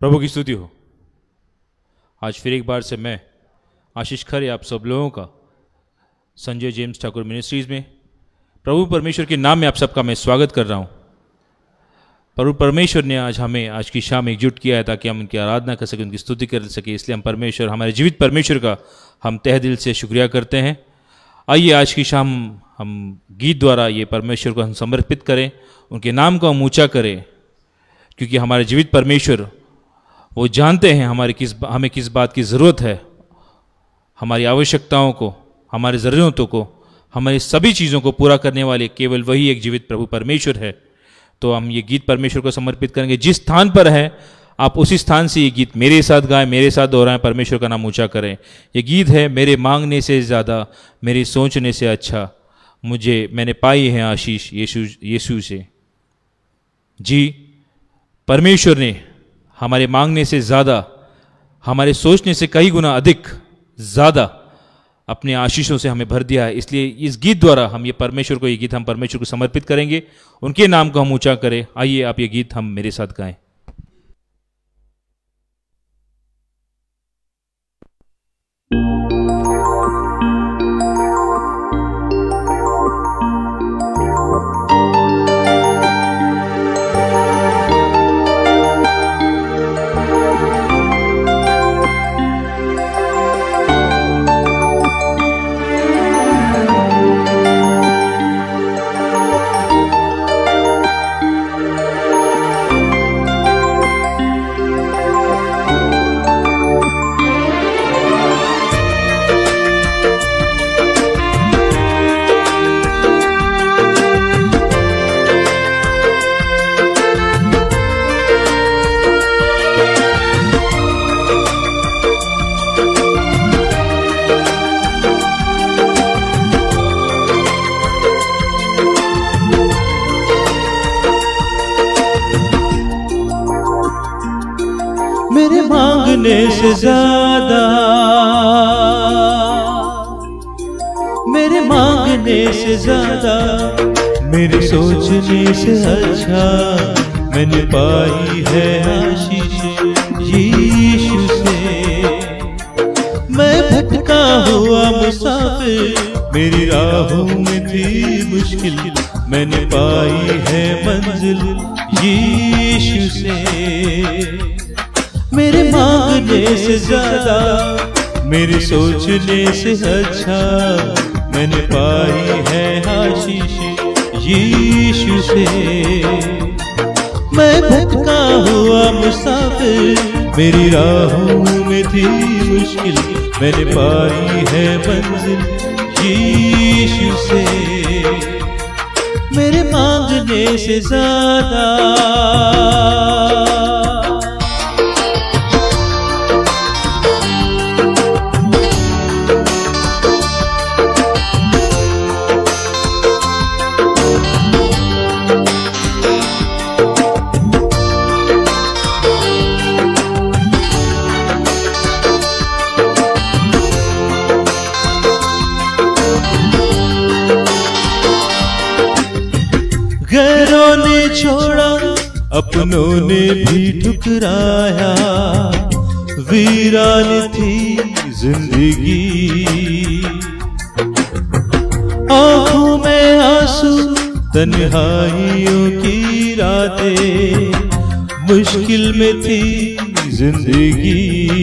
प्रभु की स्तुति हो। आज फिर एक बार से मैं आशीष खरे आप सब लोगों का संजय जेम्स ठाकुर मिनिस्ट्रीज़ में प्रभु परमेश्वर के नाम में आप सबका मैं स्वागत कर रहा हूँ। प्रभु परमेश्वर ने आज हमें आज की शाम एकजुट किया है ताकि हम उनकी आराधना कर सकें, उनकी स्तुति कर सकें। इसलिए हम परमेश्वर, हमारे जीवित परमेश्वर का हम तहे दिल से शुक्रिया करते हैं। आइए आज की शाम हम गीत द्वारा ये परमेश्वर को हम समर्पित करें, उनके नाम को हम ऊँचा करें, क्योंकि हमारे जीवित परमेश्वर वो जानते हैं हमें किस बात की ज़रूरत है। हमारी आवश्यकताओं को, हमारी ज़रूरतों को, हमारी सभी चीज़ों को पूरा करने वाले केवल वही एक जीवित प्रभु परमेश्वर है। तो हम ये गीत परमेश्वर को समर्पित करेंगे। जिस स्थान पर है आप उसी स्थान से ये गीत मेरे साथ गाएं, मेरे साथ दोहराएं, परमेश्वर का नाम ऊंचा करें। ये गीत है मेरे मांगने से ज़्यादा, मेरी सोचने से अच्छा, मैंने पाई है आशीष यीशु से। जी, परमेश्वर ने हमारे मांगने से ज़्यादा, हमारे सोचने से कई गुना अधिक ज़्यादा अपने आशीषों से हमें भर दिया है। इसलिए इस गीत द्वारा हम ये गीत हम परमेश्वर को समर्पित करेंगे, उनके नाम को हम ऊंचा करें। आइए आप ये गीत हम मेरे साथ गाएं। मेरे मांगने से ज्यादा, मेरे सोचने से अच्छा, मैंने पाई है आशीष यीशु से। मैं भटका हुआ मुसाफिर, मेरी राहों में थी मुश्किल, मैंने पाई है मंजिल यीशु से। मेरे मांगने से ज्यादा, मेरे सोचने से अच्छा, मैंने पाई है आशीष यीशु से। मैं भटका हुआ मुसाफिर, मेरी राहों में थी मुश्किल, मैंने पाई है मंजिल यीशु से। मेरे मांगने से ज्यादा, घरों ने छोड़ा, अपनों ने भी ठुकराया, वीरान थी जिंदगी, आंखों में आंसू, तन्हाइयों की रातें, मुश्किल में थी जिंदगी।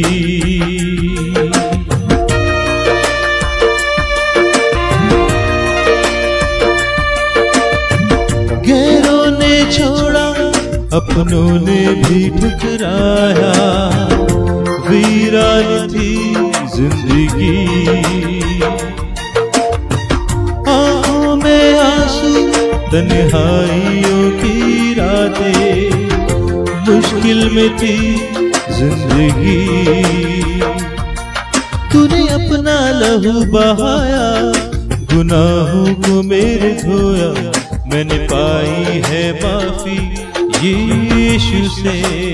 छोड़ा, अपनों ने भी ठुकराया, वीरान थी जिंदगी, आंखों में आंसू, तन्हाइयों की रातें, मुश्किल में थी जिंदगी। तूने अपना लहू बहाया, गुनाहों को मेरे धोया, मैंने पाई है माफी यीशु से।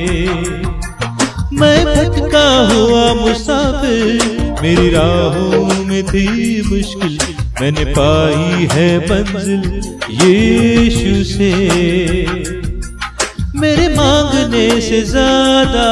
मैं भटका हुआ मुसाफिर, मेरी राहों में थी मुश्किल, मैंने पाई है मंजिल यीशु से। मेरे मांगने से ज्यादा।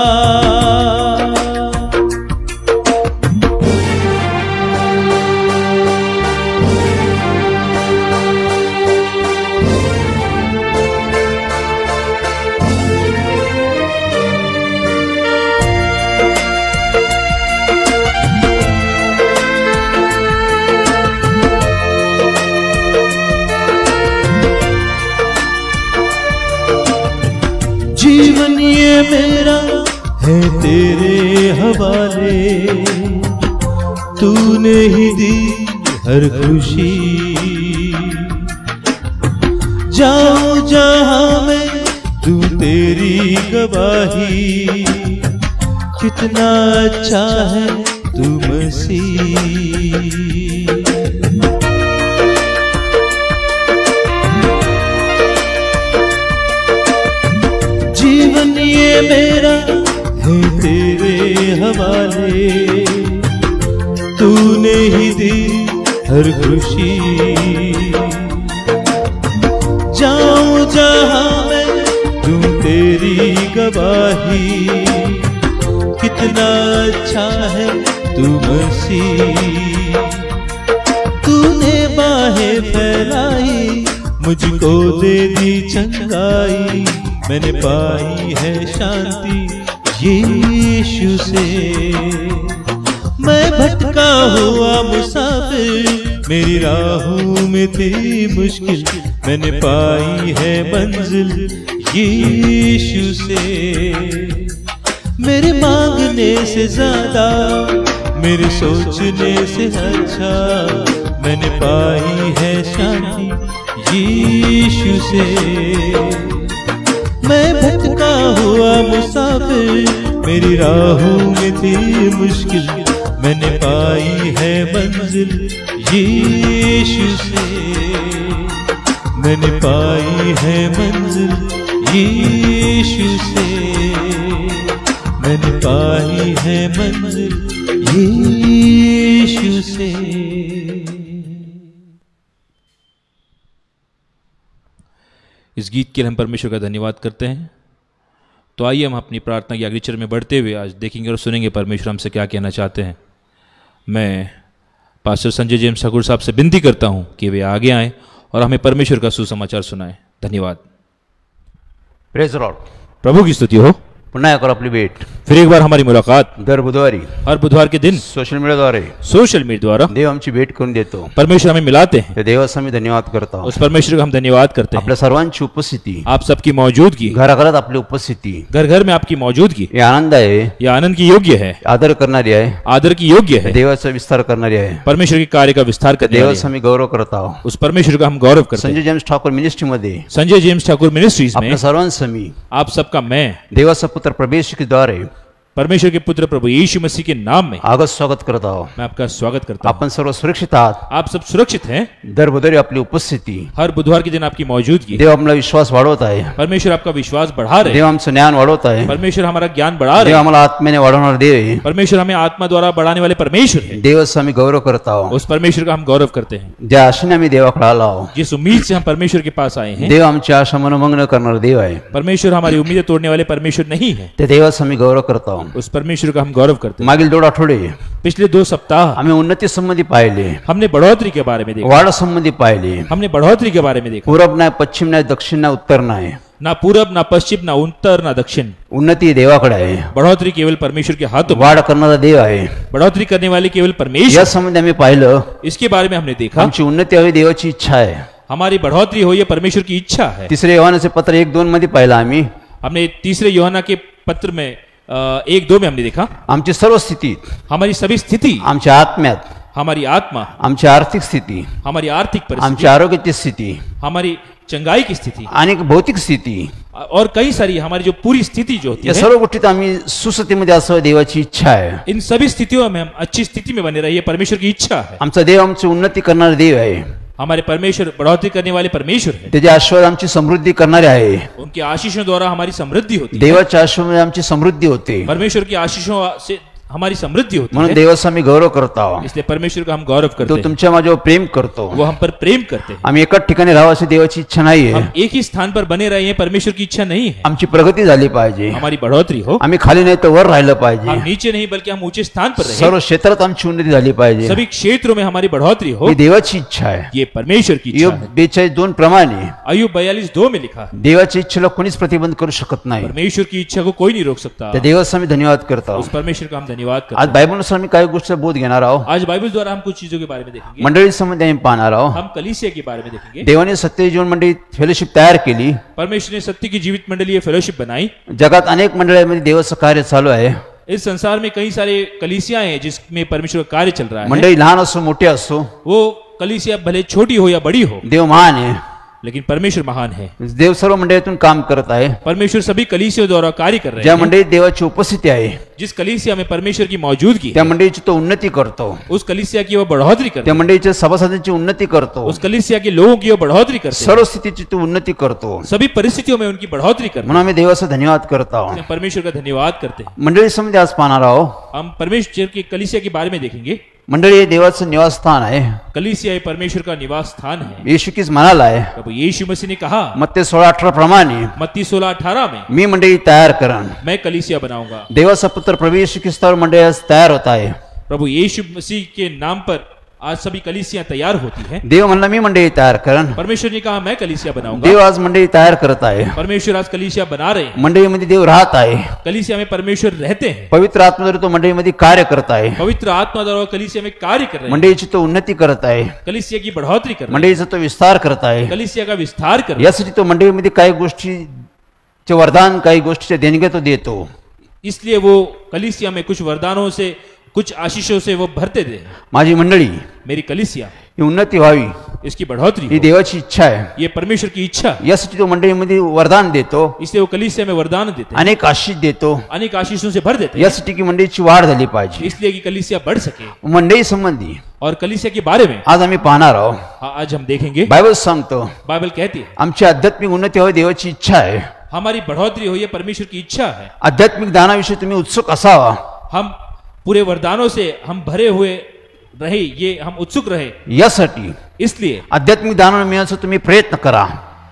जीवन ये मेरा है तेरे हवाले, तूने ही दी हर खुशी। जाऊं जहां मैं तू तेरी गवाही, कितना अच्छा है तू मसीह। जीवन ये मेरा है तेरे हवाले, तूने ही दी हर खुशी। जाऊं जहां मैं तू तेरी गवाही, कितना अच्छा है तू मसीह। तूने बाहें फैलाई, मुझको दे दी चंगाई, मैंने पाई है शांति यीशु से। मैं भटका हुआ मुसाफिर, मेरी राहों में थी मुश्किल, मैंने पाई है मंजिल यीशु से। मेरे मांगने से ज्यादा, मेरे सोचने से अच्छा, मैंने पाई है शांति यीशु से। मैं भटका हुआ मुसाफिर, मेरी राहों में थी मुश्किल, मैंने पाई है मंजिल यीशु से। मैंने पाई है मंजिल यीशु से, मैंने पाई है मंजिल यीशु से। इस गीत के लिए हम परमेश्वर का धन्यवाद करते हैं। तो आइए हम अपनी प्रार्थना की अग्रिचर में बढ़ते हुए आज देखेंगे और सुनेंगे परमेश्वर हमसे क्या कहना चाहते हैं। मैं पास्टर संजय जेम्स ठाकुर साहब से विनती करता हूं कि वे आगे आएं और हमें परमेश्वर का सुसमाचार सुनाएं। धन्यवाद। Praise Lord. प्रभु की स्तुति हो। पुन्हा एकदा आपली भेट फिर एक बार हमारी मुलाकात दर बुधवारी हर बुधवार के दिन सोशल मीडियाद्वारे सोशल मीडिया द्वारा देव आमची भेट करून देतो। परमेश्वर हमें मिलाते हैं। त्या देवाचा मी धन्यवाद करतो। उस परमेश्वर का हम धन्यवाद करते हैं। आपल्या सर्वांची उपस्थिती, आप सबकी मौजूदगी, घराघरात आपली उपस्थिती, घर घर में आपकी मौजूदगी हे आनंद आहे, ये आनंद की योग्य है, आदर करणारी आहे, आदर की योग्य है, देवाचा विस्तार करणारी आहे। परमेश्वर के कार्य का विस्तार करने वाली देवाचा है। मी गौरव करत आहो। उस परमेश्वर का हम गौरव करते हैं। संजय जेम्स ठाकूर मिनिस्ट्री मध्ये संजय जेम्स ठाकुर मिनिस्ट्रीज में आपल्या सर्वांचं मी आप सबका मैं देवाचा पुत्र प्रवेश के द्वारे परमेश्वर के पुत्र प्रभु यीशु मसीह के नाम में आगत स्वागत करत आहो। मैं आपका स्वागत करता हूं। आपण सर्व सुरक्षित आहात। आप सब सुरक्षित हैं। दर बुधवारी आपली उपस्थिती, हर बुधवार के दिन आपकी मौजूदगी, देव आपला विश्वास वाढवत आहे, परमेश्वर आपका विश्वास बढ़ा रहे देव आमचं ज्ञान वाढवत आहे, परमेश्वर हमारा ज्ञान बढ़ा देव रहे आम्हाला आत्म्याने वाढवणार देव आहे। परमेश्वर हमें आत्मा द्वारा बढ़ाने वाले परमेश्वर है। देवाचा आम्ही गौरव करत आहोत। उस परमेश्वर का हम गौरव करते हैं। ज्या आशेने आम्ही देवाकडे आलो आहोत, जिस उम्मीद से हम परमेश्वर के पास आए हैं, देव आमची आशा मनोमग्न करणारा देव आहे। परमेश्वर हमारी उम्मीदें तोड़ने वाले परमेश्वर नहीं है। त्या देवाचा आम्ही गौरव करत आहोत। उस परमेश्वर का हम गौरव करते हैं। मागील 2 आठवडे पिछले 2 सप्ताह आम्ही उन्नती संबंधी पाहिले, हमने बढ़ोतरी के बारे में देखा। वाढ संबंधी पाहिले। हमने बढ़ोतरी के बारे में देखा। पूरब नाही, पश्चिम नाही, दक्षिण नाही, उत्तर नाही। ना पूरब, ना पश्चिम, ना उत्तर, ना दक्षिण। उन्नती देवाकडे आहे। बढ़ोतरी केवल परमेश्वर के हाथों में। वाढ करणारा देव आहे। बढ़ोतरी करने वाले केवल या परमेश्वर। संबंधी आम्ही पाहिलं, इसके बारे में हमने देखा। आमची उन्नती हवी देवाची इच्छा आहे। हमारी बढ़ोतरी हो ये परमेश्वर की इच्छा है। तिसरे योहानाचे पत्र 1-2 मध्ये पाहिलं आम्ही। हमने तीसरे यूहन्ना के पत्र में 1-2 में हमने देखा आमची सर्व स्थिती, हमारी सभी स्थिति, आमच्या आत्म्यात, हमारी आत्मा, आमची आर्थिक स्थिती, हमारी आर्थिक आमची परिस्थिति, आरोग्याची स्थिती हमारी चंगाई की स्थिति आणि भौतिक स्थिती, और कई सारी हमारी जो पूरी स्थिति जो होती या है, सर्व गोष्टीत आम्ही सुस्थितीमध्ये असावं देवाची इच्छा आहे। इन सभी स्थितियों में हम अच्छी स्थिति में बने रहिए, परमेश्वर की इच्छा है। आमचा देव आमची उन्नती करणारा देव आहे। हमारे परमेश्वर बढ़ोतरी करने वाले परमेश्वर है। त्याचे आशीर्वाद आमची समृद्धी करणारे आहे। उनके आशीषों द्वारा हमारी समृद्धि होती है। देवाच्या आशीर्वाद आमची समृद्धी होते। परमेश्वर की आशीषों से हमारी समृद्धि होती म्हणून है। देवाचा आम्ही गौरव करतो आहोत. इसलिए परमेश्वर का हम गौरव तो करते हैं, तुमच्या माझ्यावर प्रेम करतो. वो हम पर प्रेम करते हैं। आम्ही एकाच ठिकाणी राहावं अशी देवाची इच्छा नाहीये. हम एक ही स्थान पर बने रहे हैं, परमेश्वर की इच्छा नहीं है। आमची प्रगती झाली पाहिजे. हमारी बढ़ोतरी हो, आम्ही खाली नाही तर वर राहिलं हम पाहिजे. नीचे नहीं बल्कि हम ऊंचे स्थान पर रहे। सर्व क्षेत्रात आमची उन्नती झाली पाहिजे. सभी क्षेत्रों में हमारी बढ़ोतरी हो, ही देवाची इच्छा आहे. ये परमेश्वर की इच्छा योग है। 42:2 प्रमाणे अय्यूब 42:2 में लिखा है, देवाच्या इच्छेला कोणीच प्रतिबंध करू शकत नाही. परमेश्वर की इच्छा को कोई नहीं रोक सकता। त्या देवाचा आम्ही धन्यवाद करतो. उस परमेश्वर का हम धन्यवाद करते आज बायबलनुसार आम्ही काही गोष्टी बोध घेणार आहोत. हैं। आज बाइबल द्वारा हम कुछ चीजों के बारे में देखेंगे। मंडळी संबंधी आम्ही पाहणार आहोत. हम कलीसिया के बारे में देखेंगे। देवाने सत्य जीवन मंडळी फेलोशिप तयार केली. परमेश्वर ने सत्य की जीवित मंडलीय फेलोशिप बनाई। जगात अनेक मंडळांमध्ये देवाचं कार्य चालू आहे. इस संसार में कई सारे कलीसियां हैं जिसमें परमेश्वर का कार्य चल रहा है। मंडळी लहान असो मोठी असो, वो कलीसिया भले छोटी हो या बड़ी हो, देव महान आहे. लेकिन परमेश्वर महान है। देव सर्व मंडळीतून काम करत आहे. परमेश्वर सभी कलीसियों द्वारा कार्य कर रहे ज्या हैं। मंडळीत देवाची उपस्थिती आहे जिस कलीसिया में परमेश्वर की मौजूदगी त्या है, मंडळीची तो उन्नती करतो. उस कलीसिया की वो बढ़ोतरी करते त्या मंडळीच्या सभासदांची उन्नती करतो. उस कलीसिया के लोगों की वो बढ़ोतरी करते हैं। सर्व स्थितीची तो उन्नती करतो. सभी परिस्थितियों में उनकी बढ़ोतरी करते म्हणून आम्ही देवाचा धन्यवाद करत आहोत. हैं। परमेश्वर का धन्यवाद करते हैं। मंडळी संबंधी आज पाहणार आहोत. हम परमेश्वर के कलीसिया के बारे में देखेंगे। मंडळी हे देवाचं निवासस्थान आहे. कलीसिया ये परमेश्वर का निवास स्थान है। येशू कीच म्हणाला आहे प्रभु यीशु मसीह ने कहा मत्ते 16:18 प्रमाणे, मत्ती 16:18 में, मी मंडळी तयार करन. मैं कलीसिया बनाऊंगा। देवाचा पुत्र प्रभू येशू ख्रिस्तावर मंडळी आज तयार होत आहे. प्रभु यीशु मसीह के नाम पर आज सभी कलीसियां तैयार होती हैं। देव म्हणला मी मंडळी तयार करन. परमेश्वर ने कहा मैं कलीसिया बनाऊंगा। देव आज मंडळी तयार करत आहे. परमेश्वर आज कलीसिया बना रहे हैं। मंडळीमध्ये देव राहत आहे. कलीसिया में परमेश्वर रहते हैं। पवित्र आत्म्याद्वारे तो मंडळीमध्ये कार्य करत आहे. पवित्र आत्मा द्वारा कलीसिया में कार्य कर रहे हैं। मंडळीची तो उन्नती करत आहे. कलीसिया की बढ़ोतरी कर रहे मंडळीचा तो विस्तार करत आहे. हैं। कलीसिया का विस्तार कर रहे हैं। यासाठी तो मंडळीमध्ये काही गोष्टीचे वरदान, काही गोष्टीचे देणगे तो देतो. इसलिए वो कलीसिया में कुछ वरदानों से, कुछ आशीषों से वो भरते थे। माझी मंडळी मेरी कलीसिया, ही उन्नती व्हावी इसकी बढ़ोतरी ही हो, देवाची इच्छा आहे. ये परमेश्वर की इच्छा है। यासाठी तो मंडळीमध्ये वरदान देतो. इसलिए वो कलीसिया में वरदान देते हैं, अनेक आशीष देतो. अनेक आशीषों से भर देते हैं, यासाठी की मंडळीची वाढ झाली पाहिजे. इसलिए कि कलीसिया बढ़ सके। मंडळी संबंधी और कलीसिया के बारे में आज आम्ही पाहणार आहोत. आज हम देखेंगे। बायबल सांगतो बाइबल कहती है आमची आध्यात्मिक उन्नती व्हावी देवाची इच्छा आहे. हमारी बढ़ोतरी हो, ये परमेश्वर की इच्छा है। आध्यात्मिक दानाविषयी तुम्ही उत्सुक असावा. हम पूरे वरदानों से हम भरे हुए रहे, ये हम उत्सुक रहे। यासाठी इसलिए आध्यात्मिक दान मिळण्याचा तुम्ही प्रयत्न करा.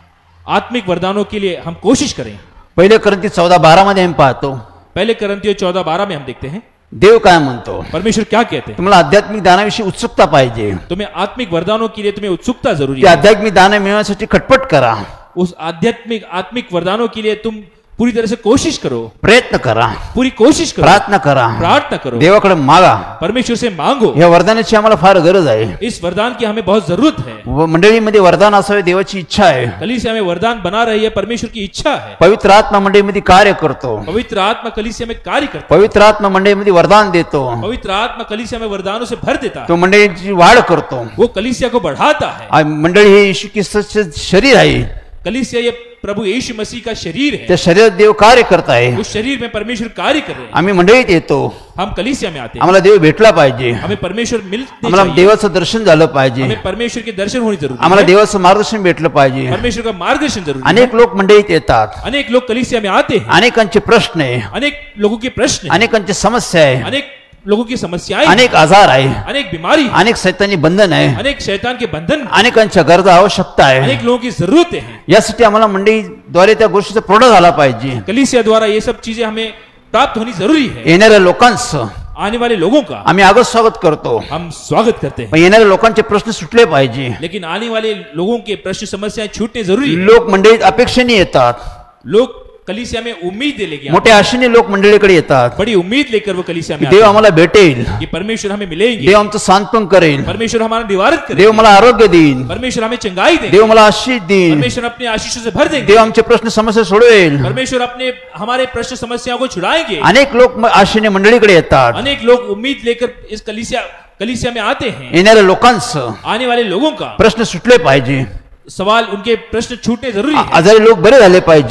आत्मिक वरदानों के लिए हम कोशिश करें। पहिले करंती 14:12 मध्ये आम्ही पाहतो पहले करंतियों 14:12 में हम देखते हैं देव काय म्हणतो. परमेश्वर क्या कहते हैं। तुम्हाला आध्यात्मिक दानाविषयी उत्सुकता पाहिजे. तुम्हें आत्मिक वरदानों के लिए तुम्हें उत्सुकता जरूरी ती है। आध्यात्मिक दान मिळवण्यासाठी खटपट करा. उस आत्मिक वरदानों के लिए तुम पूरी तरह से कोशिश करो, प्रयत्न करा. पूरी कोशिश करो, प्रार्थना करा. प्रार्थना करो, देवाकडे मागा. परमेश्वर से मांगो। या वरदानाची आम्हाला फार गरज आहे. इस वरदान की हमें बहुत जरूरत है। मंडळीमध्ये वरदान असावे देवाची इच्छा आहे. कलीसिया में वरदान बना रही है, परमेश्वर की इच्छा है। पवित्र आत्मा मंडळीमध्ये कार्य करतो. पवित्र आत्मा कलीसिया में कार्य करता पवित्र आत्मा मंडळीमध्ये वरदान देतो. है। पवित्र आत्मा कलीसिया में वरदानों से भर देता है। तो मंडळीची वाढ करतो. वो कलीसिया को बढ़ाता है। आणि मंडळी हे येशू ख्रिस्ताचे शरीर आहे. कलीसिया ये प्रभु यीशु मसीह का शरीर है। त्या शरीरात देव कार्य करत आहे. उस शरीर में परमेश्वर कार्य कर रहे हैं। आम्ही मंडळीत येतो. हम कलीसिया में आते हैं, आम्हाला देव भेटला पाहिजे. हमें परमेश्वर मिलते आम्हाला चाहिए। देवाचं दर्शन झालं पाहिजे. हमें परमेश्वर के दर्शन होनी जरूरी आम्हाला है। देवाचं मार्गदर्शन भेटलं पाहिजे. परमेश्वर का मार्गदर्शन जरूरी है। अनेक लोक मंडळीत येतात. अनेक लोग कलीसिया में आते हैं। अनेकांचे प्रश्न आहे. अनेक लोगों के प्रश्न हैं, अनेकांची समस्या आहे. अनेक लोगों की समस्याएं, अनेक आजार आहे. अनेक बीमारी, अनेक सैतानी बंधन आहे. अनेक शैतान के बंधन, अनेकांच्या गरजा आवश्यकता आहे. अनेक लोगों की जरूरतें हैं। यासाठी आम्हाला मंडळीद्वारे त्या गोष्टीचा पूर्ण झाला पाहिजे. कलीसिया द्वारा ये सब चीजें हमें प्राप्त होनी जरूरी है। येणाऱ्या लोकांचं आने वाले लोगों का आम्ही आगत स्वागत करतो. हम स्वागत करते हैं, पण येणाऱ्या लोकांचे प्रश्न सुटले पाहिजे. लेकिन आने वाले लोगों के प्रश्न समस्याएं छूटने जरूरी है। लोक मंडळीत अपेक्षेने येतात. लोग कलीसिया में उम्मीद लेके आते मोठ्या आशेने लोक मंडळीकडे येतात. हैं। बड़ी उम्मीद लेकर वो कलीसिया की में देव आते आम्हाला भेटेल. हैं कि परमेश्वर हमें मिलेंगे, देव आमचं सांत्वन करेल. परमेश्वर हमारा निवारण देव करेंगे, मला आरोग्य देईल. परमेश्वर हमें चंगाई देंगे, देव मला आशीष देईल. परमेश्वर अपने आशीषों से भर देंगे, देव आमचे प्रश्न समस्या सोडवेल. परमेश्वर अपने हमारे प्रश्न समस्याओं को छुड़ाएंगे। अनेक लोक आशेने मंडळीकडे येतात. अनेक लोग उम्मीद लेकर इस कलीसिया में आते हैं। येणाऱ्या लोकांचं आने वाले लोगों का प्रश्न सुटले पाहिजे. सवाल, उनके प्रश्न छूटने जरूरी है। आजारी लोक बरे झाले पाहिजे.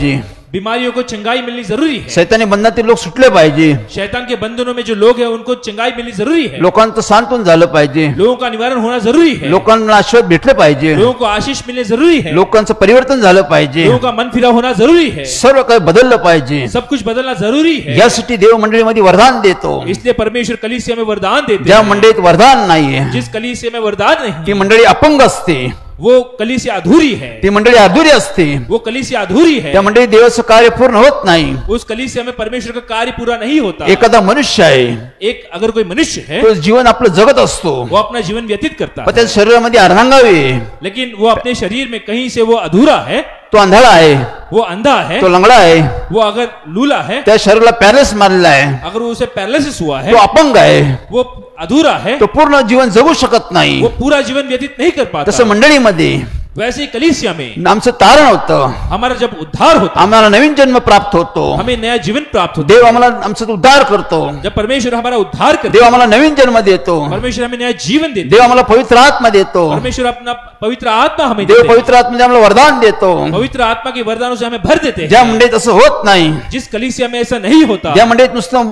बीमारियों को चंगाई मिलनी जरूरी है। सैतानी बंधनातील लोक सुटले पाहिजे, शैतान के बंधनों में जो लोग हैं उनको चंगाई मिलनी जरूरी है। लोकांचं सांत्वन झालं पाहिजे, लोगों का निवारण होना जरूरी है। लोकांना आशीर्वाद भेटले पाहिजे, लोगों को आशीष मिलने जरूरी है। लोकांचं परिवर्तन झालं पाहिजे, लोगों का मन फिरा होना जरूरी है। सर्व काही बदललं पाहिजे। सब कुछ बदलना जरूरी है। यासाठी देव मंडळीमध्ये वरदान देतो। इसलिए परमेश्वर कलीसिया में वरदान देते ज्या हैं। मंडळीत वरदान नाहीये जिस कलीसिया में वरदान नहीं, ती मंडळी अपंग असते, वो कलीसिया अधूरी है। ती मंडळी अधुरी असते, वो कलीसिया अधूरी है। त्या मंडळी देवाचं कार्य पूर्ण होत नाही। उस कलीसिया में परमेश्वर का कार्य पूरा नहीं होता। एखादा मनुष्य आहे, एक अगर कोई मनुष्य है तो जीवन आपलं जगत असतो, वो अपना जीवन व्यतीत करता पण है, त्याच्या शरीरामध्ये अर्धांगावे, लेकिन वो अपने शरीर में कहीं से वो अधूरा है, तो अंधाळा आहे, वो अंधा है, तो लंगडा आहे, वो अगर लूला है, त्या शरीराला पॅरलिस मारलेला आहे, अगर उसे पैरालिसिस हुआ है, तो अपंग आहे, वो अधूरा है, तो पूर्ण जीवन जगू शकत नाही। वो पूरा जीवन व्यतीत नहीं कर पाता। तसं मंडळीमध्ये वैसे ही कलीसिया में आमचं तारण होतं, हमारा जब उद्धार होता, आम्हाला नवीन जन्म प्राप्त होतो, हमें नया जीवन प्राप्त होता। देव आम्हाला आमचा उद्धार करतो, जब परमेश्वर हमारा उद्धार करते, देव आम्हाला नवीन जन्म देतो, परमेश्वर हमें नया जीवन देते, देव आम्हाला पवित्र आत्मा देतो, परमेश्वर अपना पवित्र आत्मा हमें देव देते, पवित्र आत्म्याने आम्हाला वरदान देतो। पवित्र आत्मा के वरदानों से हमें भर देते ज्या हैं। मंडळीत असं होत नाही, जिस कलीसिया में ऐसा नहीं होता, ज्या मंडळीत नुसतं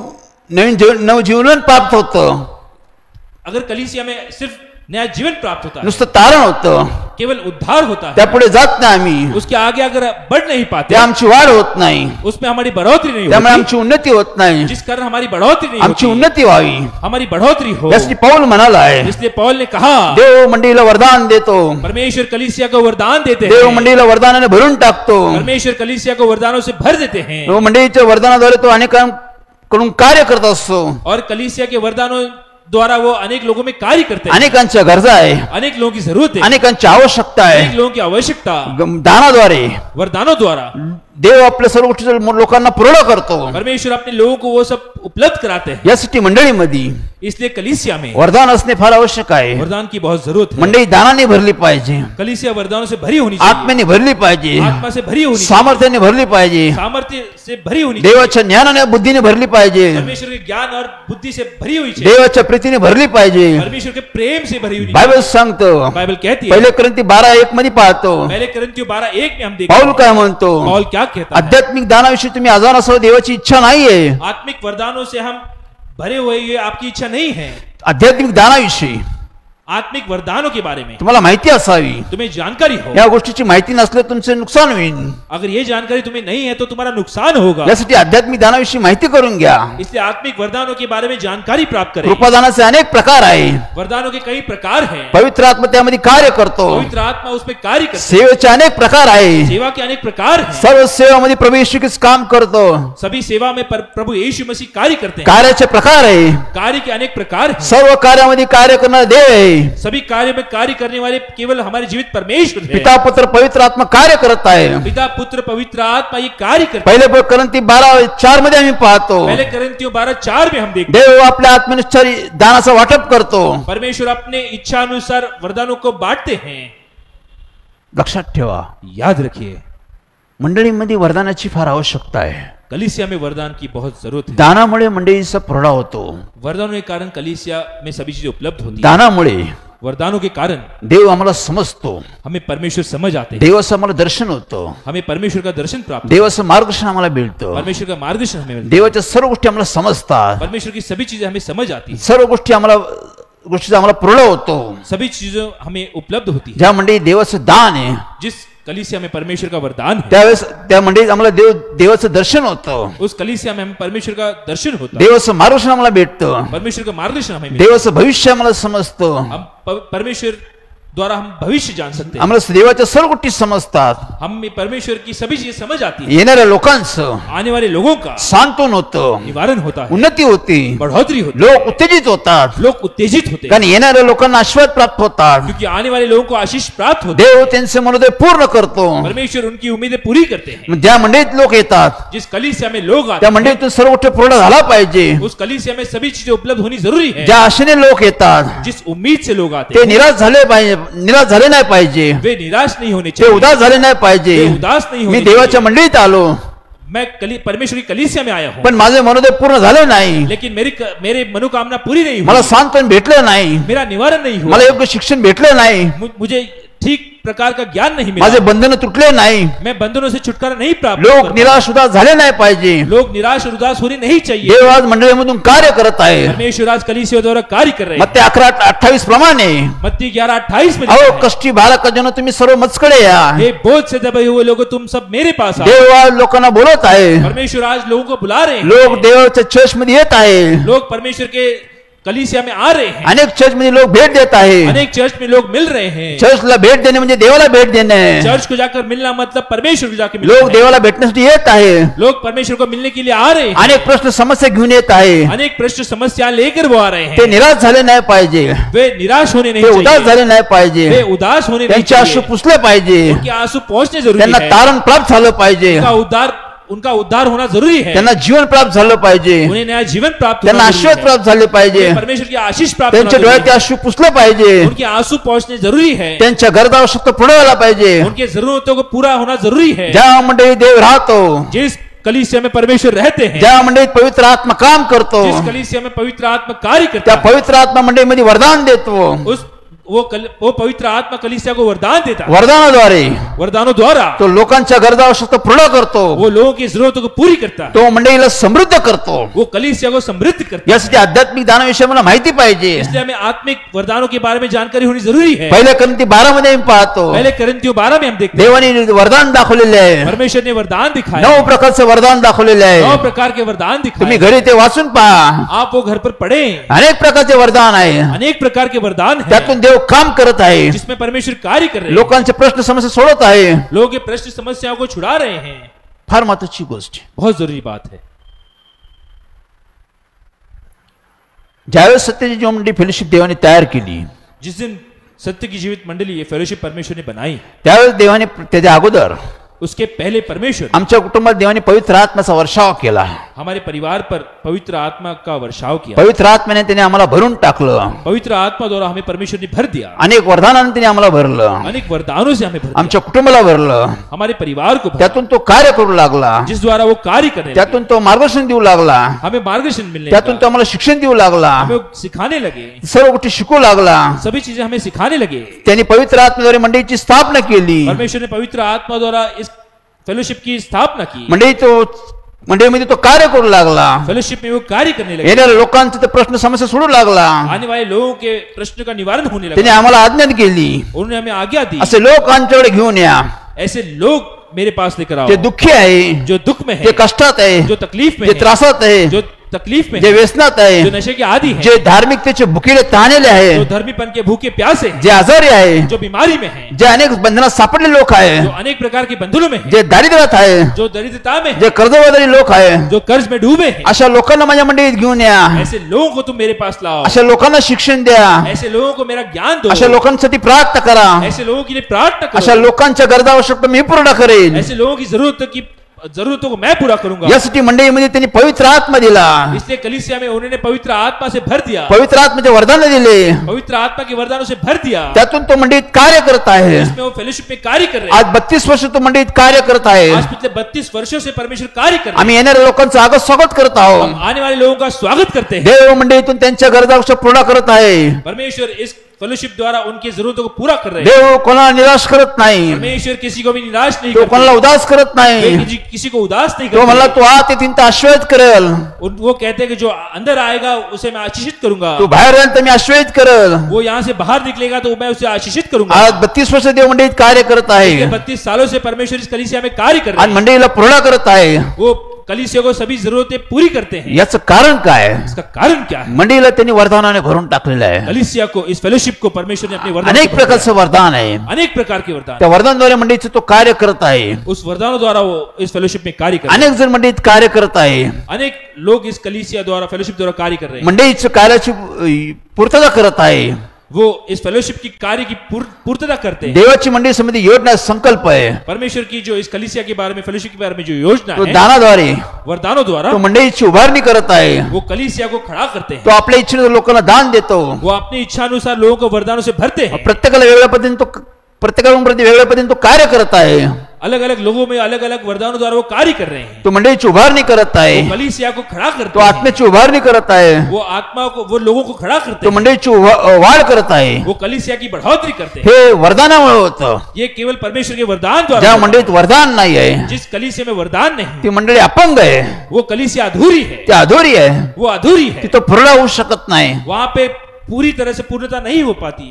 नवजीवन प्राप्त होतं, अगर कलीसिया में सिर्फ नया जीवन प्राप्त होता है, नुसतं तारण होतं, केवल उद्धार होता है, त्यापुढे जात नाही आम्ही, उसके आगे अगर बढ़ नहीं पाते, त्या आमची वाढ होत नाही, उसमें हमारी बढ़ोतरी नहीं त्यामुळे होती, आमची उन्नती होत नाही, जिस कारण हमारी बढ़ोतरी नहीं आमची होती, उन्नती व्हावी हमारी बढ़ोतरी हो। यासाठी पौल म्हणाला आहे, इसलिए पौल ने कहा, देव मंडळीला वरदान देतो, परमेश्वर कलीसिया को वरदान देते देव हैं, मंडळीला वरदानाने भरून टाकतो, परमेश्वर कलीसिया को वरदानों से भर देते हैं, देव मंडळीच्या वरदानाद्वारे तो अनेकांकडून कार्य करत असतो, और कलीसिया के वरदानों द्वारा वो अनेक लोगों में कार्य करते हैं। अनेकांच्या गरजा आहे, अनेक लोगों की जरूरत है, अनेकांची आवश्यकता अनेक आहे, लोगों की आवश्यकता दानाद्वारे वरदानों द्वारा देव आपल्या सर्व गोष्टी लोकांना पूर्ण करतो। परमेश्वर अपने लोगों को वो सब उपलब्ध कराते हैं। यासाठी मंडळीमध्ये इसलिए कलीसिया में वरदान असणे फार आवश्यक आहे। वरदान की बहुत जरूरत है। मंडळी दानाने भरली पाहिजे, कलीसिया वरदानों से भरी होनी चाहिए, आत्म्याने भरली पाहिजे, आत्मा से भरी होनी चाहिए, सामर्थ्याने भरली पाहिजे, सामर्थ्य से भरी होनी चाहिए, देवाच्या ज्ञानाने बुद्धीने भरली पाहिजे, परमेश्वर के ज्ञान और बुद्धि से भरी हुई चाहिए, देवाच्या प्रीतीने भरली पाहिजे। परमेश्वर के प्रेम से भरी हुई। बायबल सांगतो, बाइबल कहती है, पहिले कोरिंथी 12:1 मध्ये पाहतो, पहले कोरिन्थियों 12:1 में हम देखते पाऊल हैं, काय म्हणतो, पौल क्या कहता है, आध्यात्मिक दानाविषयी तुम्ही आजान असावं देवाची इच्छा नाहीये। आत्मिक वरदानों से हम भरे हुए ये आपकी इच्छा नहीं है। आध्यात्मिक दानाविषयी आत्मिक वरदानों के बारे में तुम्हाला माहिती असावी, तुम्हें जानकारी हो। या गोष्टीची माहिती नसल्यास तुमचे नुकसान होईल। अगर ये जानकारी तुम्हें नहीं है तो तुम्हारा नुकसान होगा। यासाठी आध्यात्मिक दानाविषयी माहिती करून घ्या। इसलिए आत्मिक वरदानों के बारे में जानकारी प्राप्त करें। कृपादानाचे अनेक प्रकार आहे, वरदानों के कई प्रकार हैं, पवित्र आत्मा त्यामध्ये कार्य करतो, पवित्र आत्मा उसमें कार्य करते सेवेचे अनेक प्रकार आहे, हैं। सेवा के अनेक प्रकार हैं, सर्व सेवामध्ये प्रभु येशू ख्रिस्त काम करतो। सभी सेवा में प्रभु यीशु मसीह कार्य करते हैं। कार्याचे प्रकार आहे, कार्य के अनेक प्रकार हैं, सर्व कार्यामध्ये कार्य करणारा देव आहे। सभी कार्य में कार्य करने वाले केवल हमारे जीवित परमेश्वर हैं। पिता पुत्र पवित्र आत्मा कार्य करत आहे। पिता पुत्र पवित्र आत्मा ये कार्य करते हैं। पहिले कोरिन्थी 12:4 मध्ये आम्ही पाहतो, पहले कोरिन्थियों 12:4 में हम देखते देव आपल्या आत्म्यानुसार दानाचं वाटप करतो। हैं, परमेश्वर अपने इच्छा अनुसार वरदानों को बांटते हैं। लक्षात ठेवा, याद रखिए, मंडळीमध्ये वरदानाची फार आवश्यकता आहे। कलीसिया में वरदान की बहुत जरूरत है। दानामुळे मंडळीचा पुरवठा होतो, वरदानों के कारण कलीसिया में सभी चीजें उपलब्ध होती है। दानामुळे वरदानों के कारण देव आम्हाला समजतो, हमें परमेश्वर समझ आते हैं, देवाचं आम्हाला दर्शन होतं, हमें परमेश्वर का दर्शन प्राप्त, देवाचं मार्गदर्शन आम्हाला मिळतं, परमेश्वर का मार्गदर्शन हमें मिलता देवाच्या सर्व गोष्टी आम्हाला समजतात, है। परमेश्वर की सभी चीजें हमें समझ आती है, सर्व गोष्टीचा आम्हाला पुरवठा होतो। सभी चीजें हमें उपलब्ध होती है। ज्या मंडळी देवाचं दान आहे, जिस कलीसिया में परमेश्वर का वरदान है, त्यावेळेस त्या मंडळीत आम्हाला देवाचं दर्शन होतं, उस कलीसिया में हमें परमेश्वर का दर्शन होता है, देवाचं मार्गदर्शन आम्हाला भेटतं, परमेश्वर का मार्गदर्शन हमें मिलता देवाचं भविष्य आम्हाला समजतं, है। हम परमेश्वर द्वारा हम भविष्य जान सकते हैं, आम्हाला देवाच्या सर्व गोष्टी समजतात। हमें परमेश्वर की सभी चीजें समझ आती है। येणाऱ्या लोकांचं आने वाले लोगों का सांत्वन होतं, निवारण होता है, उन्नती होती, बढ़ोतरी होती लोक उत्तेजित होतात, है, लोग उत्तेजित होते हैं, कारण येणाऱ्या लोकांना आशीर्वाद प्राप्त होतात, क्योंकि आने वाले लोगों को आशीष प्राप्त होता देव त्यांचे मनोदय पूर्ण करतो। है। परमेश्वर उनकी उम्मीदें पूरी करते हैं। ज्या मंडळीत लोक येतात, जिस कलीसिया में लोग आते त्या मंडळीतून सर्व गोष्टी पूर्ण झाला पाहिजे। हैं, उस कलीसिया में सभी चीजें उपलब्ध होनी जरूरी है। ज्या आशेने लोक येतात, जिस उम्मीद से लोग आते ते हैं, निराश झाले नाही पाहिजे, वे निराश नहीं होने ते चाहिए, उदास झाले नाही पाहिजे। वे उदास नहीं मी होने देवाच्या चाहिए। मंडळीत आलो, मैं परमेश्वर की कलीसिया में आया हूँ, पण माझे मनोदय पूर्ण झाले नाही, लेकिन मेरे मनोकामना पूरी नहीं मला हुई, सांत्वन भेटलं नाही, मेरा निवारण नहीं हुआ, मला योग्य शिक्षण भेटलं नाही, मुझे ठीक प्रकार का ज्ञान नहीं मिला, माझे बंधन तुटले नाही, मैं बंधनों से छुटकारा नहीं प्राप्त लोक कर निराश उदास झाले नाही पाहिजे. लोग निराश और उदास होने नहीं चाहिए. देव आज मंडळीमधून कार्य करत आहे. परमेश्वर आज कलीसिया द्वारा कार्य कर रहे हैं. मत्ती 11:28 प्रमाणे मत्ती 11:28 में अहो लिखा है, कष्टी बालकजनो तुम्ही सर्व मजकडे या. हे बोझ से दबे हुए लोगों तुम सब मेरे पास आओ. देव आज लोकांना बोलत आहे. परमेश्वर आज लोगों को बुला रहे हैं. लोक देवाच्या चर्च मध्ये येत आहे. लोग परमेश्वर के कलीसिया में आ रहे हैं. अनेक चर्च मध्ये लोक भेट देत आहे. अनेक चर्च में लोग मिल रहे हैं. चर्चला भेट देणे म्हणजे देवाला भेट देणे. चर्च को जाकर मिलना मतलब परमेश्वर को जाकर लोक मिलना. देवाला भेटण्यासाठी येत आहे. लोग परमेश्वर को मिलने के लिए आ रहे हैं. अनेक प्रश्न समस्या घेऊन येत आहे. अनेक प्रश्न समस्या लेकर वो आ रहे ते हैं. निराश झाले नाही पाहिजे. वे निराश होने ते नहीं उदास चाहिए. झाले नाही पाहिजे. वे उदास होने नहीं त्यांचे अश्रू चाहिए. पुसले पाहिजे. उनके आंसू पहुंचने जरूरी त्यांना है. तारण प्राप्त झालं पाहिजे. उनका उद्धार होना जरूरी है. त्यांना जीवन प्राप्त झालं पाहिजे. उन्हें नया जीवन प्राप्त त्यांना होना आशीर्वाद जरूरी है. प्राप्त झाले पाहिजे. उन्हें परमेश्वर की आशीष प्राप्त होना त्यांच्या जरूरी डोळ्यात ते है. अश्रू पुसले पाहिजे. उनके आंसू पहुंचने जरूरी है. त्यांच्या गरजा आवश्यकता पूर्ण व्हायला पाहिजे. उनके जरूरतों को पूरा होना जरूरी है. ज्या मंडळी देव राहतो, जिस कलीसिया में परमेश्वर रहते हैं, ज्या मंडळीत पवित्र आत्मा काम करतो, जिस कलीसिया में पवित्र आत्मा कार्य करता त्या है, पवित्र आत्मा मंडळीमध्ये वरदान देतो. वो पवित्र आत्मा कलीसिया को वरदान देता है. वरदानाद्वारे वरदानों द्वारा तो लोकांच्या गरजा आवश्यकता पूर्ण करतो. वो लोगों की जरूरतों को पूरी करता है. तो मंडळीला समृद्ध करतो. वो कलीसिया को समृद्ध करता है. यासाठी आध्यात्मिक दानाविषयी मला माहिती पाहिजे. इसलिए हमें आत्मिक वरदानों के बारे में जानकारी होनी जरूरी है. पहिल्या कोरिंथी 12 मध्ये मी पाहतो पहले कोरिन्थियों 12 में हम देखते हैं देवाने वरदान दाखवलेले आहे. परमेश्वर ने वरदान दिखाया. 9 प्रकारचे वरदान दाखवलेले आहे. 9 प्रकार के वरदान तुम्ही दिखाए. घरी ते वाचून पहा. आप वो घर पर पढ़ें. अनेक प्रकारचे वरदान आहे. अनेक प्रकार के वरदान हैं त्यातून देव काम करत आहे. जिसमें परमेश्वर कार्य कर रहे हैं. लोकांचे प्रश्न समस्या सोडत आहे. लोगों के प्रश्न समस्याओं को छुड़ा रहे हैं. फार महत्वाची गोष्ट. बहुत जरूरी बात है. ज्यावेळेस सत्याची जीवन मंडळी फेलोशिप देवाने तयार केली, जिस दिन सत्य की जीवित मंडली ये फेलोशिप परमेश्वर ने बनाई, त्यावेळेस देवाने त्याच्या अगोदर उसके पहले परमेश्वर आमच्या कुटुंबात देवाने पवित्र आत्म्याचा वर्षाव केला. हमारे परिवार पर पवित्र आत्मा का वर्षाव किया. पवित्र आत्म्याने त्याने आम्हाला भरून टाकलं. पवित्र आत्मा द्वारा हमें परमेश्वर ने भर दिया. अनेक वरदानाने त्याने आम्हाला भरलं. अनेक वरदानों से हमें भर दिया. आमच्या कुटुंबाला भरलं. हमारे परिवार को भरा. त्यातून तो कार्य करू लागला. जिस द्वारा वो कार्य करने लगे. त्यातून तो मार्गदर्शन देऊ लागला. हमें मार्गदर्शन मिलने त्यातून लगा. तो आम्हाला शिक्षण देऊ लागला. हमें सिखाने लगे. सर्व गोष्टी शिकू लागला. सभी चीजें हमें सिखाने लगे. त्यांनी पवित्र आत्म्याद्वारे मंडळीची स्थापना केली. परमेश्वर ने पवित्र आत्मा द्वारा इस फेलोशिप की स्थापना की. मंडळीमध्ये तो कार्य करू लागला. फेलोशिप में वो कार्य करने लगे. येणाऱ्या लोकांचे ते प्रश्न समस्या सोडू लागला. आने वाले लोगों के प्रश्न का निवारण होने त्याने लगा. आम्हाला आज्ञा केली, उन्होंने हमें आज्ञा दी, असे लोक आमच्याकडे घेऊन या. ऐसे लोग मेरे पास लेकर आओ ते दुःखी आहे, जो दुख में जे है, कष्टात आहे, जो तकलीफ में जे है, त्रासात आहे, जो तकलीफ में जे है, व्यसनात आहे, जो नशे के आदी है, जे धार्मिकतेचे भुकेले तहानेले आहे, जो धर्मीपन के भूखे प्यासे हैं, जे आजारी आहे, जो बीमारी में है, जे अनेक बंधनात सापडले लोक आहे, जो अनेक प्रकार के बंधनों में है, जे दारिद्र्यात आहे, जो दरिद्रता में है, जे कर्जबाजारी लोक आहे, जो कर्ज में डूबे हैं, अशा लोकांना माझ्या मंडळीत घेऊन या. ऐसे लोगों को तुम मेरे पास लाओ. अशा लोकांना शिक्षण द्या. ऐसे लोगों को मेरा ज्ञान दो. अशा लोकांसाठी प्रार्थना करा. ऐसे लोगों के लिए प्रार्थना अशा करो. लोकांच्या गरजा आवश्यकता मी पूर्ण करेन. ऐसे लोगों की जरूरतों को मैं पूरा करूंगा. यासाठी मंडळीमध्ये त्यांनी पवित्र आत्मा दिला. इसलिए कलीसिया में उन्होंने पवित्र आत्मा से भर दिया. पवित्र आत्म्याचे वरदान दिले. पवित्र आत्मा के वरदानों से भर दिया. त्यातून तो मंडळीत कार्य करत आहे. इसमें वो फेलोशिप में कार्य कर रहे हैं. आज 32 वर्ष तो मंडळीत कार्य करत आहे. आज पिछले 32 वर्षों से परमेश्वर कार्य कर रहे आम्ही येणाऱ्या लोकांचं आगत स्वागत करत हैं. आहोत. हम आने वाले लोगों का स्वागत करते हैं. देव मंडळीतून त्यांच्या गरजा आवश्यक पूर्ण करत आहे. परमेश्वर इस फेलोशिप द्वारा उनकी जरूरतों को पूरा कर रहे हैं. देव कोणाला निराश करत नाही. परमेश्वर किसी को भी निराश नहीं तो कोणाला करते. उदास करत वे नाही. किसी को उदास नहीं तो म्हणला करते. तू आत येतील तर आश्वस्त करेल, वो कहते हैं कि जो अंदर आएगा उसे मैं आशीषित करूंगा. तू बाहेर राहील तर मी आश्वस्त करेल. वो यहाँ से बाहर निकलेगा तो मैं उसे आशीषित करूंगा. आज 32 वर्ष देव मंडळीत कार्य करत आहे. पिछले 32 सालों से परमेश्वर इस कलीसिया में कार्य कर रहे आज हैं. मंडळीला पूर्ण करत आहे. वो कलीसिया को सभी जरूरतें पूरी करते हैं. याचं कारण काय? इसका कारण क्या है? मंडळीला त्यांनी वरदानाने भरून टाकलेलं आहे. कलीसिया को इस फेलोशिप को परमेश्वर ने अपने वरदान अनेक से भर दिया. प्रकारचं वरदान आहे. अनेक प्रकार के वरदान. त्या वरदानद्वारे मंडळीचं तो कार्य करत आहे. उस वरदानों द्वारा वो इस फेलोशिप में कार्य कर रहे अनेक जण मंडळीत कार्य करत आहे. हैं. अनेक लोग इस कलीसिया द्वारा फेलोशिप द्वारा कार्य कर रहे हैं. मंडळीचं कार्याची पूर्तता करत आहे. वो इस फेलोशिप की कार्य की पूर्तता करते हैं. देवाची मंडळी संबंधी योजना संकल्प आहे. परमेश्वर की जो इस कलीसिया के बारे में फेलोशिप के बारे में जो योजना तो है दानाद्वारे वरदानों द्वारा तो मंडळीची उभारणी करत आहे. वो कलीसिया को खड़ा करते हैं. तो आपल्या इच्छेने लोकांना दान देतो. वो अपनी इच्छा अनुसार लोगों को वरदानों से भरते हैं. प्रत्येकाला वेगळ्या पद्धतीने तो वेगळ्या पद्धतीने तो कार्य करत आहे. अलग अलग लोगों में अलग अलग वरदानों द्वारा वो कार्य कर रहे हैं। तो मंडळीची उभारणी करत आहे, वो कलीसिया को खड़ा करते तो हैं, आत्म्याची उभारणी करत आहे, वो आत्मा को वो लोगों को खड़ा करते तो हैं, मंडळीची वाढ करत आहे. वो कलीसिया की बढ़ोतरी करते हैं। हे वरदानामुळे होतं. ये केवल परमेश्वर के वरदान द्वारा ज्या होता है। मंडळीत वरदान नाही आहे जिस कलीसिया में वरदान नहीं, ती मंडळी अपंग आहे, वो कलीसिया अधूरी है, ती अधुरी आहे, वो अधूरी है, तिथं पूर्ण होऊ शकत नाही. वहां पे पूरी तरह से पूर्णता नहीं हो पाती।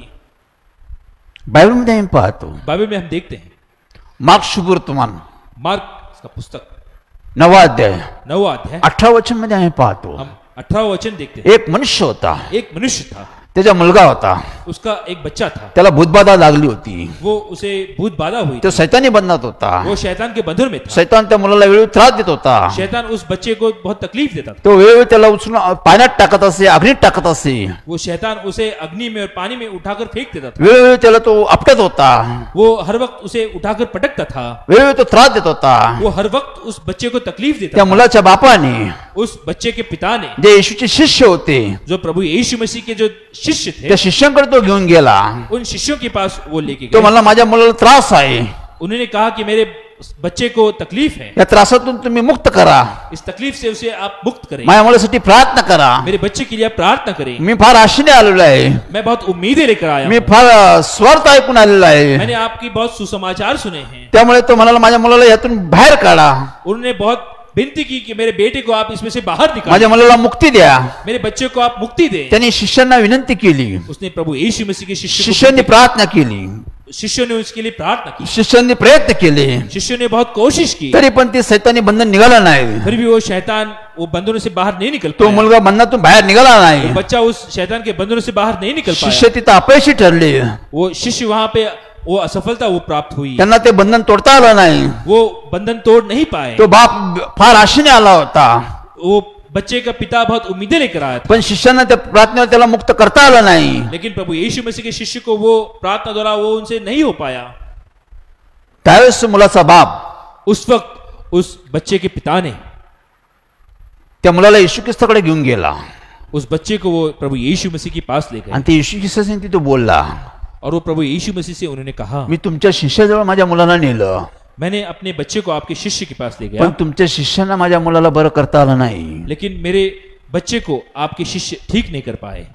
बायबलमध्ये आम्ही पाहतो, बाइबल में हम देखते हैं, मार्क शुभवर्तमान मार्क का पुस्तक 9वा अध्याय 9वां अध्याय 18 वचन मध्ये आम्ही पाहतो, हम 18वां वचन देखते हैं। एक मनुष्य होता, एक मनुष्य था, त्याचा मुलगा होता, उसका एक बच्चा था, त्याला भूतबाधा लागली होती, वो उसे भूत बाधा हुई तो थी, शैतानी बंधनात होता. वो शैतान के बंधन में था। शैतान त्या मुलाला वेळोवेळी त्रास देत होता. शैतान उस बच्चे को बहुत तकलीफ देता था। तो वेळोवेळी त्याला उचलून पाण्यात टाकत असे, अग्नीत टाकत असे, वो शैतान उसे अग्नि में और पानी में उठाकर फेंक देता था। वेळोवेळी त्याला तो आपटत होता, वो हर वक्त उसे उठाकर पटकता था, वेळोवेळी तो त्रास देत होता. वो हर वक्त उस बच्चे को तकलीफ देता त्या था। मुलाच्या बापाने, उस बच्चे के पिता ने, जे येशूचे शिष्य होते, जो प्रभु यीशु मसीह के जो शिष्य थे, त्या शिष्यांकडे तो घेऊन गेला. उन शिष्यों के पास वो लेके तो गए। म्हणला माझ्या मुलाला त्रास आहे, उन्होंने कहा कि मेरे बच्चे को तकलीफ है, या त्रासातून तुम्ही मुक्त करा, इस तकलीफ से उसे आप मुक्त करें, माझ्या मुलासाठी प्रार्थना करा. मेरे बच्चे के लिए आप प्रार्थना करें। मी फार आशेने आलेलो आहे, मैं बहुत उम्मीदें लेकर आया मी हूं। फार स्वार्थ ऐकून आलेलो आहे, मैंने आपकी बहुत सुसमाचार सुने हैं। त्यामुळे तो म्हणाला माझ्या मुलाला यातून बाहेर काढा, उन्होंने बहुत विनती की कि मेरे बेटे को आप इसमें से बाहर निकालें, माझ्या मुलाला मुक्ती द्या. मेरे बच्चे को आप मुक्ति दें। त्यांनी शिष्यांना विनंती केली, उसने प्रभु यीशु मसीह के शिष्यांनी प्रार्थना केली, शिष्यों ने उसके लिए प्रार्थना की, शिष्यांनी प्रयत्न केले, शिष्यों ने बहुत कोशिश की, तरी पण ते शैतानी बंधन निघाला नाही. फिर भी वो शैतान वो बंधनों से बाहर नहीं निकल तो पाया। मुलगा बंधनातून बाहेर निघाला नाही. वो बच्चा उस शैतान के बंधनों से बाहर नहीं निकल शिष्य पाया। तिथं अपयशी ठरले, वो शिष्य वहां पे वो असफलता वो प्राप्त हुई, त्यांना ते बंधन तोडता आलं नाही. वो बंधन तोड़ नहीं पाए। तो बाप फार आशेने आला होता, वो बच्चे का पिता बहुत उम्मीदें लेकर आया था, पण शिष्यांना त्या प्रार्थनेवर त्याला मुक्त करता आलं नाही. लेकिन प्रभु यीशु मसीह के शिष्य को वो प्रार्थना द्वारा वो उनसे नहीं हो पाया। त्यावेळेस मुलाचा बाप उस वक्त उस बच्चे के पिता ने त्या मुलाला येशू ख्रिस्ताकडे घेऊन गेला, उस बच्चे को वो प्रभु यीशु मसीह के पास ले गए, आणि ते येशू ख्रिस्ताने तिथं बोलला, और वो प्रभु यीशु मसीह से उन्होंने कहा, मी तुमच्या शिष्याजवळ माझ्या मुलाला नेलं, मैंने अपने बच्चे को आपके शिष्य के पास ले पण गया, तुमच्या शिष्यांना माझ्या मुलाला बरं करता आलं नाही. लेकिन मेरे बच्चे को आपके शिष्य ठीक नहीं कर पाए।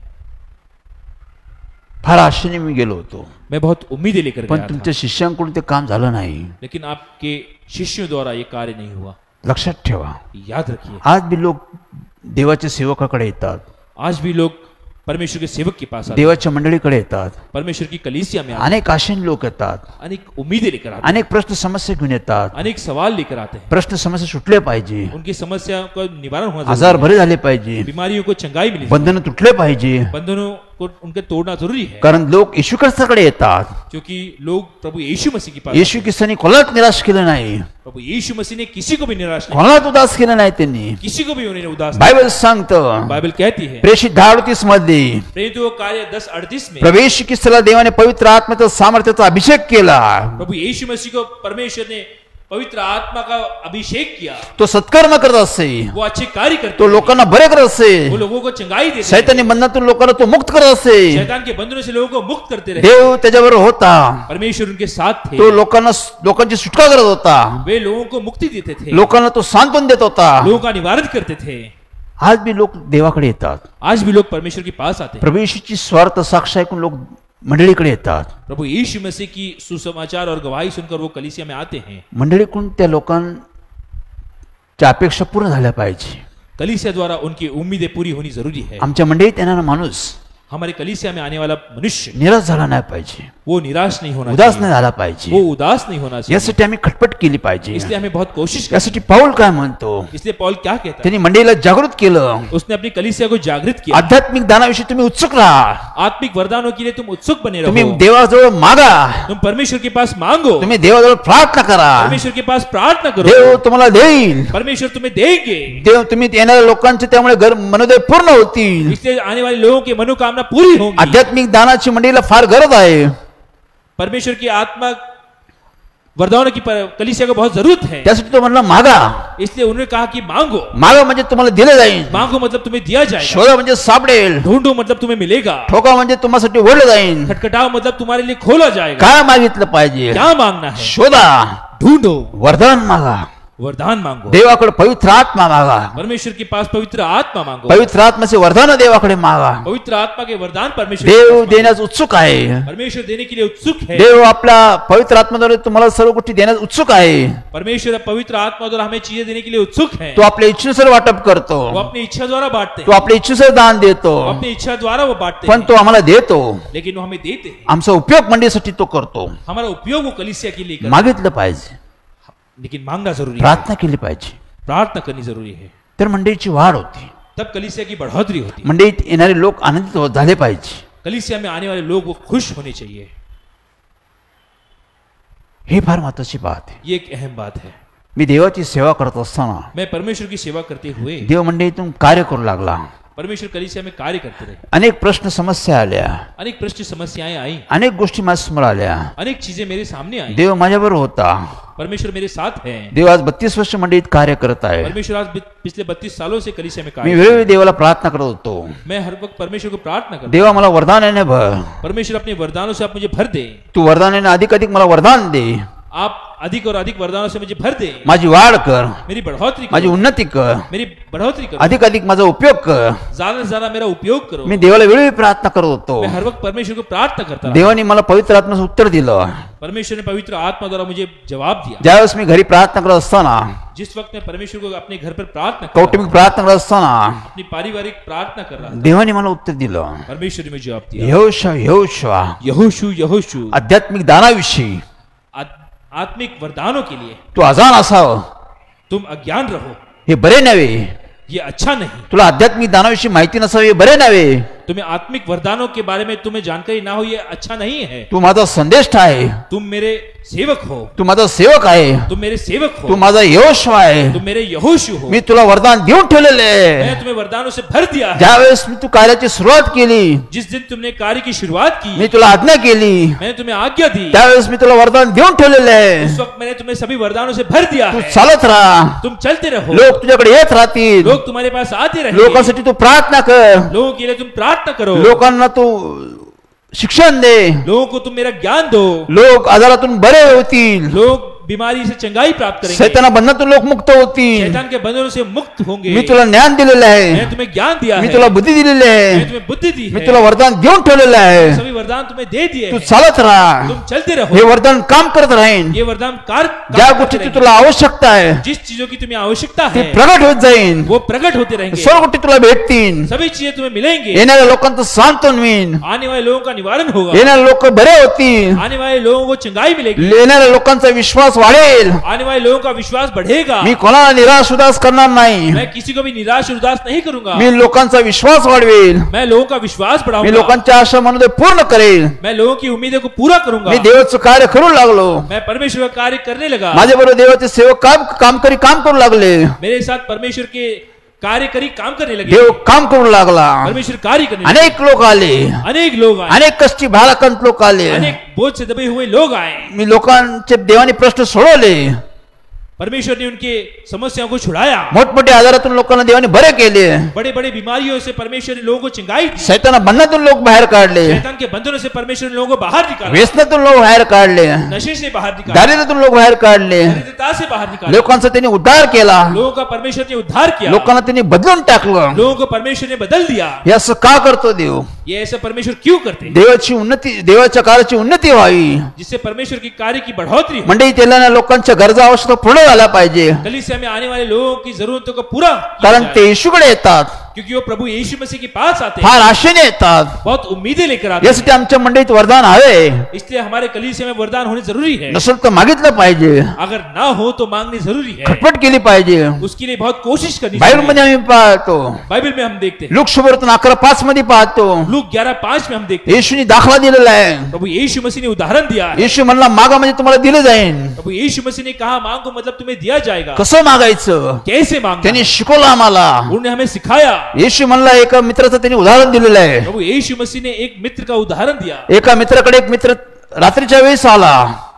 फार आशेने मी गेलो होतो, मैं बहुत उम्मीदें लेकर पण गया था, तुमच्या शिष्यांकडून ते काम झालं नाही. लेकिन आपके शिष्यों द्वारा ये कार्य नहीं हुआ। लक्षात ठेवा, याद रखिए, आज भी लोक देवाच्या सेवकाकडे येतात, आज भी लोग परमेश्वर के सेवक के पास आते हैं, देवाच्या मंडळीकडे येतात, परमेश्वर की कलीसिया में आते अनेक आशेने लोक येतात, हैं, अनेक उम्मीदें लेकर आते हैं, अनेक प्रश्न समस्या घेऊन येतात. अनेक सवाल लेकर आते हैं, प्रश्न समस्या सुटले पाहिजे, उनकी समस्या का निवारण होना आजार जरूरी बरे झाले पाहिजे, है, बीमारियों को चंगाई मिली, बंधन तुटले पाहिजे. बंधनों को उनके तोड़ना जरूरी है, कारण लोक येशू ख्रिस्ताकडे येतात. क्योंकि लोग प्रभु यीशु मसीह के पास येशू ख्रिस्ताने कोणालाच निराश केलं नाही, प्रभु यीशु मसीह ने किसी को भी निराश नहीं, कोणालाच उदास केलं नाही त्यांनी. किसी को भी उन्होंने उदास नहीं। बायबल सांगतं, बाइबल कहती है प्रेषित 10:38 मध्ये प्रेरितों कार्य 10:38 में प्रभू येशू ख्रिस्ताला देवाने पवित्र आत्म्याचा सामर्थ्याचा अभिषेक केला. प्रभु यीशु मसीह को परमेश्वर ने पवित्र आत्मा का अभिषेक किया। तो सत्कर्म करत असे, वो अच्छे कार्य करते तो हैं, लोकांना बरे करत असे, वो लोगों को चंगाई देते हैं, शैतानी बंधनातून लोकांना तो मुक्त करत असे. शैतान के बंधनों से लोगों को मुक्त करते रहे। देव त्याच्याबरोबर होता, परमेश्वर उनके साथ थे, तो लोकांची सुटका करत होता, वे लोगों को मुक्ति देते थे, लोकांना तो सांत्वन देत होता. लोगों का निवारण करते थे। आज भी लोक देवाकडे येतात, आज भी लोग परमेश्वर के पास आते हैं, प्रभू येशूची स्वार्थ साक्ष ऐकून लोक मंडळीकडे येतात. प्रभु यीशु मसीह की सुसमाचार और गवाही सुनकर वो कलीसिया में आते हैं। मंडळीकडून त्या लोकांच्या अपेक्षा पूर्ण झाल्या पाहिजे. कलीसिया द्वारा उनकी उम्मीदें पूरी होनी जरूरी है। आमच्या मंडळीत येणारा माणूस हमारे कलीसिया में आने वाला मनुष्य निराश झाला नाही पाहिजे, वो निराश नहीं होना उदास चाहिए, नाही झाला पाहिजे. वो उदास नहीं होना चाहिए। यासाठी आम्ही खटपट केली पाहिजे. इसलिए हमें बहुत कोशिश करनी यासाठी पाऊल काय म्हणतो, है। इसलिए पौल क्या कहता है, त्यांनी मंडळीला जागृत केलं. उसने अपनी कलीसिया को जागृत किया। आध्यात्मिक दानाविषयी तुम्ही उत्सुक राहा, आत्मिक वरदानों के लिए तुम उत्सुक बने तुम्ही रहो, देवाजवळ मागा, तुम परमेश्वर के पास मांगो, तुम्ही देवाजवळ प्रार्थना करा, परमेश्वर के पास प्रार्थना करो, देव तुम्हाला देईल. परमेश्वर तुम्हें देंगे। देव तुम्ही येणाऱ्या लोकांचे त्यामुळे मनोदय पूर्ण होतील. इसलिए आने वाले लोगों की मनोकामना पूरी होंगी। आध्यात्मिक दानाची मंडळीला फार गरज आहे. परमेश्वर की आत्मा वरदानों की कलीसिया को बहुत जरूरत है। त्यासाठी तो म्हणला मागा. इसलिए उन्होंने कहा कि मांगो, मागा म्हणजे तुम्हाला दिलं जाईल, मांगो मतलब तुम्हें दिया जाएगा, शोधा म्हणजे सापडेल, ढूंढो मतलब तुम्हें मिलेगा, ठोका म्हणजे तुम्हासाठी ओढलं जाईल. खटखटाओ मतलब तुम्हारे लिए खोला जाएगा। काय मागितलं पाहिजे, क्या मांगना है, शोधा, ढूंढो, वरदान मागा, वरदान मांगो, देवाकडे पवित्र आत्मा मागा, परमेश्वर के पास पवित्र आत्मा मांगो, पवित्र आत्म्याचे वरदान देवाकडे मागा. पवित्र आत्मा के वरदान परमेश्वर देव के पास देण्यास उत्सुक आहे. मांगो. परमेश्वर देने के लिए उत्सुक है. देव आपल्या पवित्र आत्म्याद्वारे तुम्हाला सर्व गोष्टी देण्यास उत्सुक आहे. परमेश्वर पवित्र आत्मा द्वारा हमें चीजें देने के लिए उत्सुक है. तो आपल्या इच्छेनुसार वाटप करतो. वो अपनी इच्छा द्वारा बांटते तो हैं. आपल्या इच्छेनुसार दान देतो. वो अपनी इच्छा द्वारा वो बांटते पण हैं. तो आम्हाला देतो. लेकिन वो हमें देते हैं. आमचा उपयोग मंडळीसाठी तो करतो. हमारा उपयोग वो कलीसिया के लिए करता है. मागितलं पाहिजे, लेकिन मांगना जरूरी है. प्रार्थना केली पाहिजे. प्रार्थना करनी जरूरी है. तर मंडळीची वाढ होती. तब कलीसिया की बढ़ोतरी होती है. मंडळीत येणारे लोक आनंदित झाले पाहिजे. कलीसिया में आने वाले लोग वो खुश होने चाहिए. हे फार महत्वाची बात आहे. ये एक अहम बात है. मी देवाची सेवा करत असताना मैं परमेश्वर की सेवा करते हुए देव मंडळीतून कार्य करू लागला. परमेश्वर कलीसिया में कार्य करते रहे. अनेक प्रश्न समस्या आल्या. अनेक प्रश्न समस्याएं आई. अनेक गोष्टी माझ्या समोर आल्या. अनेक चीजें मेरे सामने आई. देव माझ्याबरोबर होता. परमेश्वर मेरे साथ है. देव आज 32 वर्ष मंडळीत कार्य करत आहे. परमेश्वर आज पिछले 32 सालों से कलीसिया में मी कार्य. वेळोवेळी देवाला प्रार्थना करत होतो. मैं हर वक्त परमेश्वर को प्रार्थना करता. देवा मला वरदानाने भर. परमेश्वर अपने वरदानों से आप मुझे भर दे. तू वरदानाने अधिक अधिक मला वरदान दे. आप अधिक और अधिक वरदानों से मुझे भर दे. माझी वाढ कर. मेरी बढ़ोतरी माझी करो. उन्नती कर. मेरी बढ़ोतरी करो. अधिक अधिक माझा उपयोग कर. ज्यादा से ज्यादा मेरा उपयोग करो. मी देवाला वेळोवेळी प्रार्थना करत होतो. मैं हर वक्त परमेश्वर को प्रार्थना करता रहा. देवाने मला पवित्र आत्म्याचं उत्तर दिलं. परमेश्वर ने पवित्र आत्मा द्वारा मुझे जवाब दिया. ज्यावेळेस मी घरी प्रार्थना करत असताना, जिस वक्त मैं परमेश्वर को अपने घर पर प्रार्थना कर रहा कौटुंबिक प्रार्थना करत असताना अपनी पारिवारिक प्रार्थना कर रहा था, देवाने मला उत्तर दिलं. परमेश्वर ने मुझे जवाब दिया. यहोशुआ यहोशू आध्यात्मिक दानाविषयी आत्मिक वरदानों के लिए तू अजान असावं, तुम अज्ञान रहो, हे बरे नव्हे. ये अच्छा नहीं. तुला आध्यात्मिक दानाविषयी माहिती नसावी, हे बरे नव्हे. तुम्हें आत्मिक वरदानों के बारे में तुम्हें जानकारी ना हो, ये अच्छा नहीं है. तू माझा संदेष्टा आहे. तुम मेरे सेवक हो. तू माझा सेवक आहे. तुम मेरे सेवक तू हो. माझा यहोशुआ आहे. तुम मेरे यहोशू हो. मी तुला वरदान देऊन ठेवलेले आहे. मैं तुम्हें वरदानों से भर दिया है. ज्यावेळेस मी तू कार्याची सुरुवात केली, जिस दिन तुमने कार्य की शुरुआत की, मी तुला आज्ञा केली, मैंने तुम्हें आज्ञा दी. त्यावेळेस मी तुला वरदान देऊन ठेवलेले आहे. उस वक्त मैंने तुम्हें सभी वरदानों से भर दिया तू है. चालत राहा. तुम चलते रहो. लोक तुझ्याकडे येत राहतील. लोग तुम्हारे पास आते रहे. लोकांसाठी तू प्रार्थना कर. लोगों के लिए तुम प्रार्थना करो. लोकांना तू शिक्षण दे. लोगों को तुम मेरा ज्ञान दो. लोक आजारातून बरे होतील. लोग बीमारी से चंगाई प्राप्त करेंगे. सैताना बंधनातून लोक मुक्त होतील. शैतान के बंधनों से मुक्त होंगे. मी तुला ज्ञान दिलेलं आहे. मैंने तुम्हें ज्ञान दिया मी है. तुला बुद्धी दिलेली आहे. मैंने तुम्हें बुद्धि दी मी है. तुला वरदान देऊन ठेवलेलं आहे. सभी वरदान तुम्हें दे दिए तू हैं. चालत राहा. तुम चलते हे रहो. वरदान काम करत राहीन. ये वरदान ज्या कार्य गोष्टीची करते तुला आवश्यकता आहे रहेंगे. जिस चीजों की तुम्हें आवश्यकता ते है प्रगट होत जाईन. वो प्रकट होते रहेंगे. सर्व गोष्टी तुला भेटतील. सभी चीजें तुम्हें मिलेंगे. येणाऱ्या लोकांचं सांत्वन होईल. आने वाले लोगों का निवारण होगा. येणारे लोक बरे होतील. आने वाले लोगों को चंगाई मिलेगी. येणाऱ्या लोकांचा विश्वास वाढेल. आने वाले लोगों का विश्वास बढ़ेगा. मी कोणाला निराश उदास करणार नाही. मैं किसी को भी निराश और उदास नहीं करूंगा. मी लोकांचा विश्वास वाढवेल. मैं लोगों का विश्वास मी बढ़ाऊंगा. लोकांच्या आशा मनोदय पूर्ण करेल. मैं लोगों की उम्मीदों को पूरा करूंगा. मी देवाचं कार्य करू लागलो. मैं परमेश्वर का कार्य करने लगा. माझ्या बरोबर देवाचे सेवक काम करू लागले. मेरे साथ परमेश्वर के कार्य करी काम करने लगे. देव काम करू लागला. परमेश्वर कार्य करने लगे. अनेक लोक आले. अनेक लोग आए. अनेक कष्टी भाराक्रांत लोक आले. अनेक बोझ से दबे हुए लोग आए. मी लोकांचे देवाने प्रश्न सोडवले. परमेश्वर ने उनके समस्याओं को छुड़ाया. मोठमोठ्या आजारातून लोकांना देवाने बरे केले. बड़े बड़े बीमारियों से परमेश्वर ने लोगों को चंगाई दी. सैताना बंधनातून लोक बाहेर काढले. शैतान के बंधनों से परमेश्वर ने लोगों को बाहर निकाला. व्यसनातून लोक बाहेर काढले. नशे से बाहर निकाला. दारिद्र्यातून लोक बाहेर काढले. दरिद्रता से बाहर निकाला. लोकांचा त्यांनी उद्धार केला. लोगों का परमेश्वर ने उद्धार किया. लोकांना त्यांनी बदलून टाकलं. लोगों को परमेश्वर ने बदल दिया. हे असं का करतो देव? ये ऐसा परमेश्वर क्यों करते हैं? देवाची उन्नती, देवाच्या कार्याची उन्नती व्हावी. जिससे परमेश्वर की कार्य की बढ़ोतरी हो. मंडळी तेलाने लोकांच्या गरजा आवश्यकता पूर्ण झाल्या पाहिजे. कलीसिया में आने वाले लोगों की जरूरतों को पूरा किया कारण जाए. ते येशूकडे येतात. क्योंकि वो प्रभु यीशु मसीह के पास आते हैं. फार आशेने येतात. बहुत उम्मीदें लेकर आते हैं. यासाठी आमच्या मंडळीत वरदान हवे. इसलिए हमारे कलीसिया में वरदान होने जरूरी है. नसेल तर मागितलं पाहिजे. अगर ना हो तो मांगनी जरूरी है. खटपट केली पाहिजे. उसके लिए बहुत कोशिश करनी बायबल चाहिए. मध्ये आम्ही पाहतो. बाइबल में हम देखते हैं. लूक शुभवर्तन 11:5 मध्ये पाहतो. लूक 11:5 में हम देखते हैं. येशूने दाखला दिलेला आहे. प्रभु यीशु मसीह ने उदाहरण दिया है. येशू म्हणला मागा म्हणजे तुम्हाला दिलं जाईल. प्रभु यीशु मसीह ने कहा मांगो मतलब तुम्हें दिया जाएगा. कसं मागायचं कैसे मांगना? त्यांनी शिकवलं आम्हाला. उन्होंने हमें सिखाया. येशू म्हणला एका मित्राचं त्यांनी उदाहरण दिलेलं आहे. प्रभु यीशु मसीह ने एक मित्र का उदाहरण दिया. एका मित्राकडे एक मित्र रात्रीच्या वेळेस आला.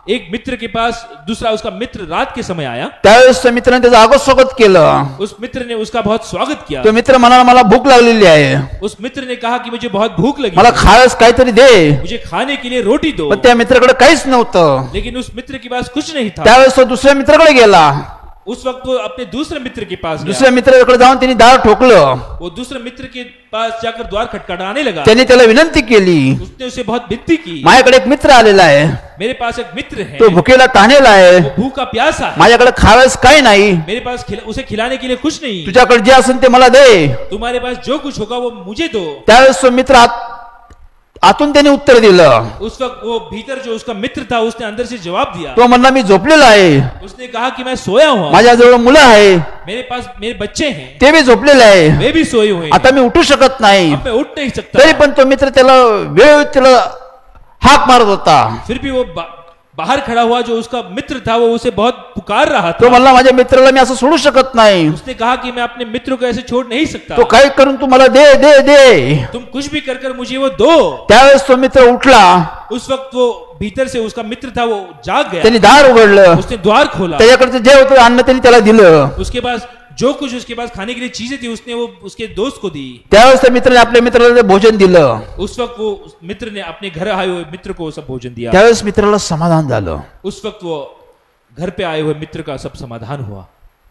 एक मित्र के पास दूसरा उसका मित्र रात के समय आया। त्यावेळेस त्या मित्राने त्याचं आगोद स्वागत केलं. उस मित्र ने उसका बहुत स्वागत किया। तो मित्र म्हणाला मला भूक लागलेली आहे, उस मित्र ने कहा कि मुझे बहुत भूख लगी, मला खायला काहीतरी दे. मुझे खाने के लिए रोटी दो। पण त्या मित्राकडे काहीच नव्हतं. लेकिन उस मित्र के पास कुछ नहीं था। त्यावेळेस तो दुसऱ्या मित्राकडे गेला. उस वक्त वो अपने दूसरे मित्र के पास गया। दुसऱ्या मित्राकडे जाऊन त्यांनी दार ठोकलं. वो दूसरे मित्र के पास जाकर द्वार खटखटाने लगा। त्यांनी त्याला विनंती केली, उसने उसे बहुत विनती की, माझ्याकडे एक मित्र आलेला आहे, मेरे पास एक मित्र है, तो भुकेला ताणेला आहे, वो भूखा प्यासा है, माझ्याकडे खायलाच काही नाही, मेरे पास उसे खिलाने के लिए कुछ नहीं, तुझ्याकडे जे असेल ते मला दे. तुम्हारे पास जो कुछ होगा वो मुझे दो। त्यावेळेस तो मित्र आतून त्याने उत्तर दिलं. उस वक्त वो भीतर जो उसका मित्र था उसने अंदर से जवाब दिया। तो म्हणला मी झोपलेला आहे, उसने कहा कि मैं सोया हूँ, माझ्याजवळ मुलं आहे, मेरे पास मेरे बच्चे हैं, ते भी झोपलेले आहे, वे भी सोए हुए हैं, आता मी उठू शकत नाही. अब मैं उठ नहीं सकता। तरी पण तो मित्र त्याला वेळ त्याला हाक मारत होता. फिर भी वो बाहर खड़ा हुआ जो उसका मित्र था वो उसे बहुत पुकार रहा तो था। म्हणला माझ्या मित्राला मी असं सोडू शकत नाही, उसने कहा कि मैं अपने मित्र को ऐसे छोड़ नहीं सकता, तो काही करून तू मला दे दे दे. तुम कुछ भी कर मुझे वो दो। त्यावेळेस तो मित्र उठला, उस वक्त वो भीतर से उसका मित्र था वो जाग गया, त्यांनी दार उघडलं, उसने द्वार खोला, त्याच्याकडचं जे होतं अन्न त्यांनी त्याला दिलं. उसके पास जो कुछ उसके पास खाने के लिए चीजें थी उसने वो उसके दोस्त को दी। त्यावेळेस त्या मित्राने आपल्या मित्राला ते भोजन दिलं. उस वक्त वो उस मित्र ने अपने घर आए हुए मित्र को सब भोजन दिया। त्यावेळेस मित्राला समाधान झालं. उस वक्त वो घर पे आए हुए मित्र का सब समाधान हुआ।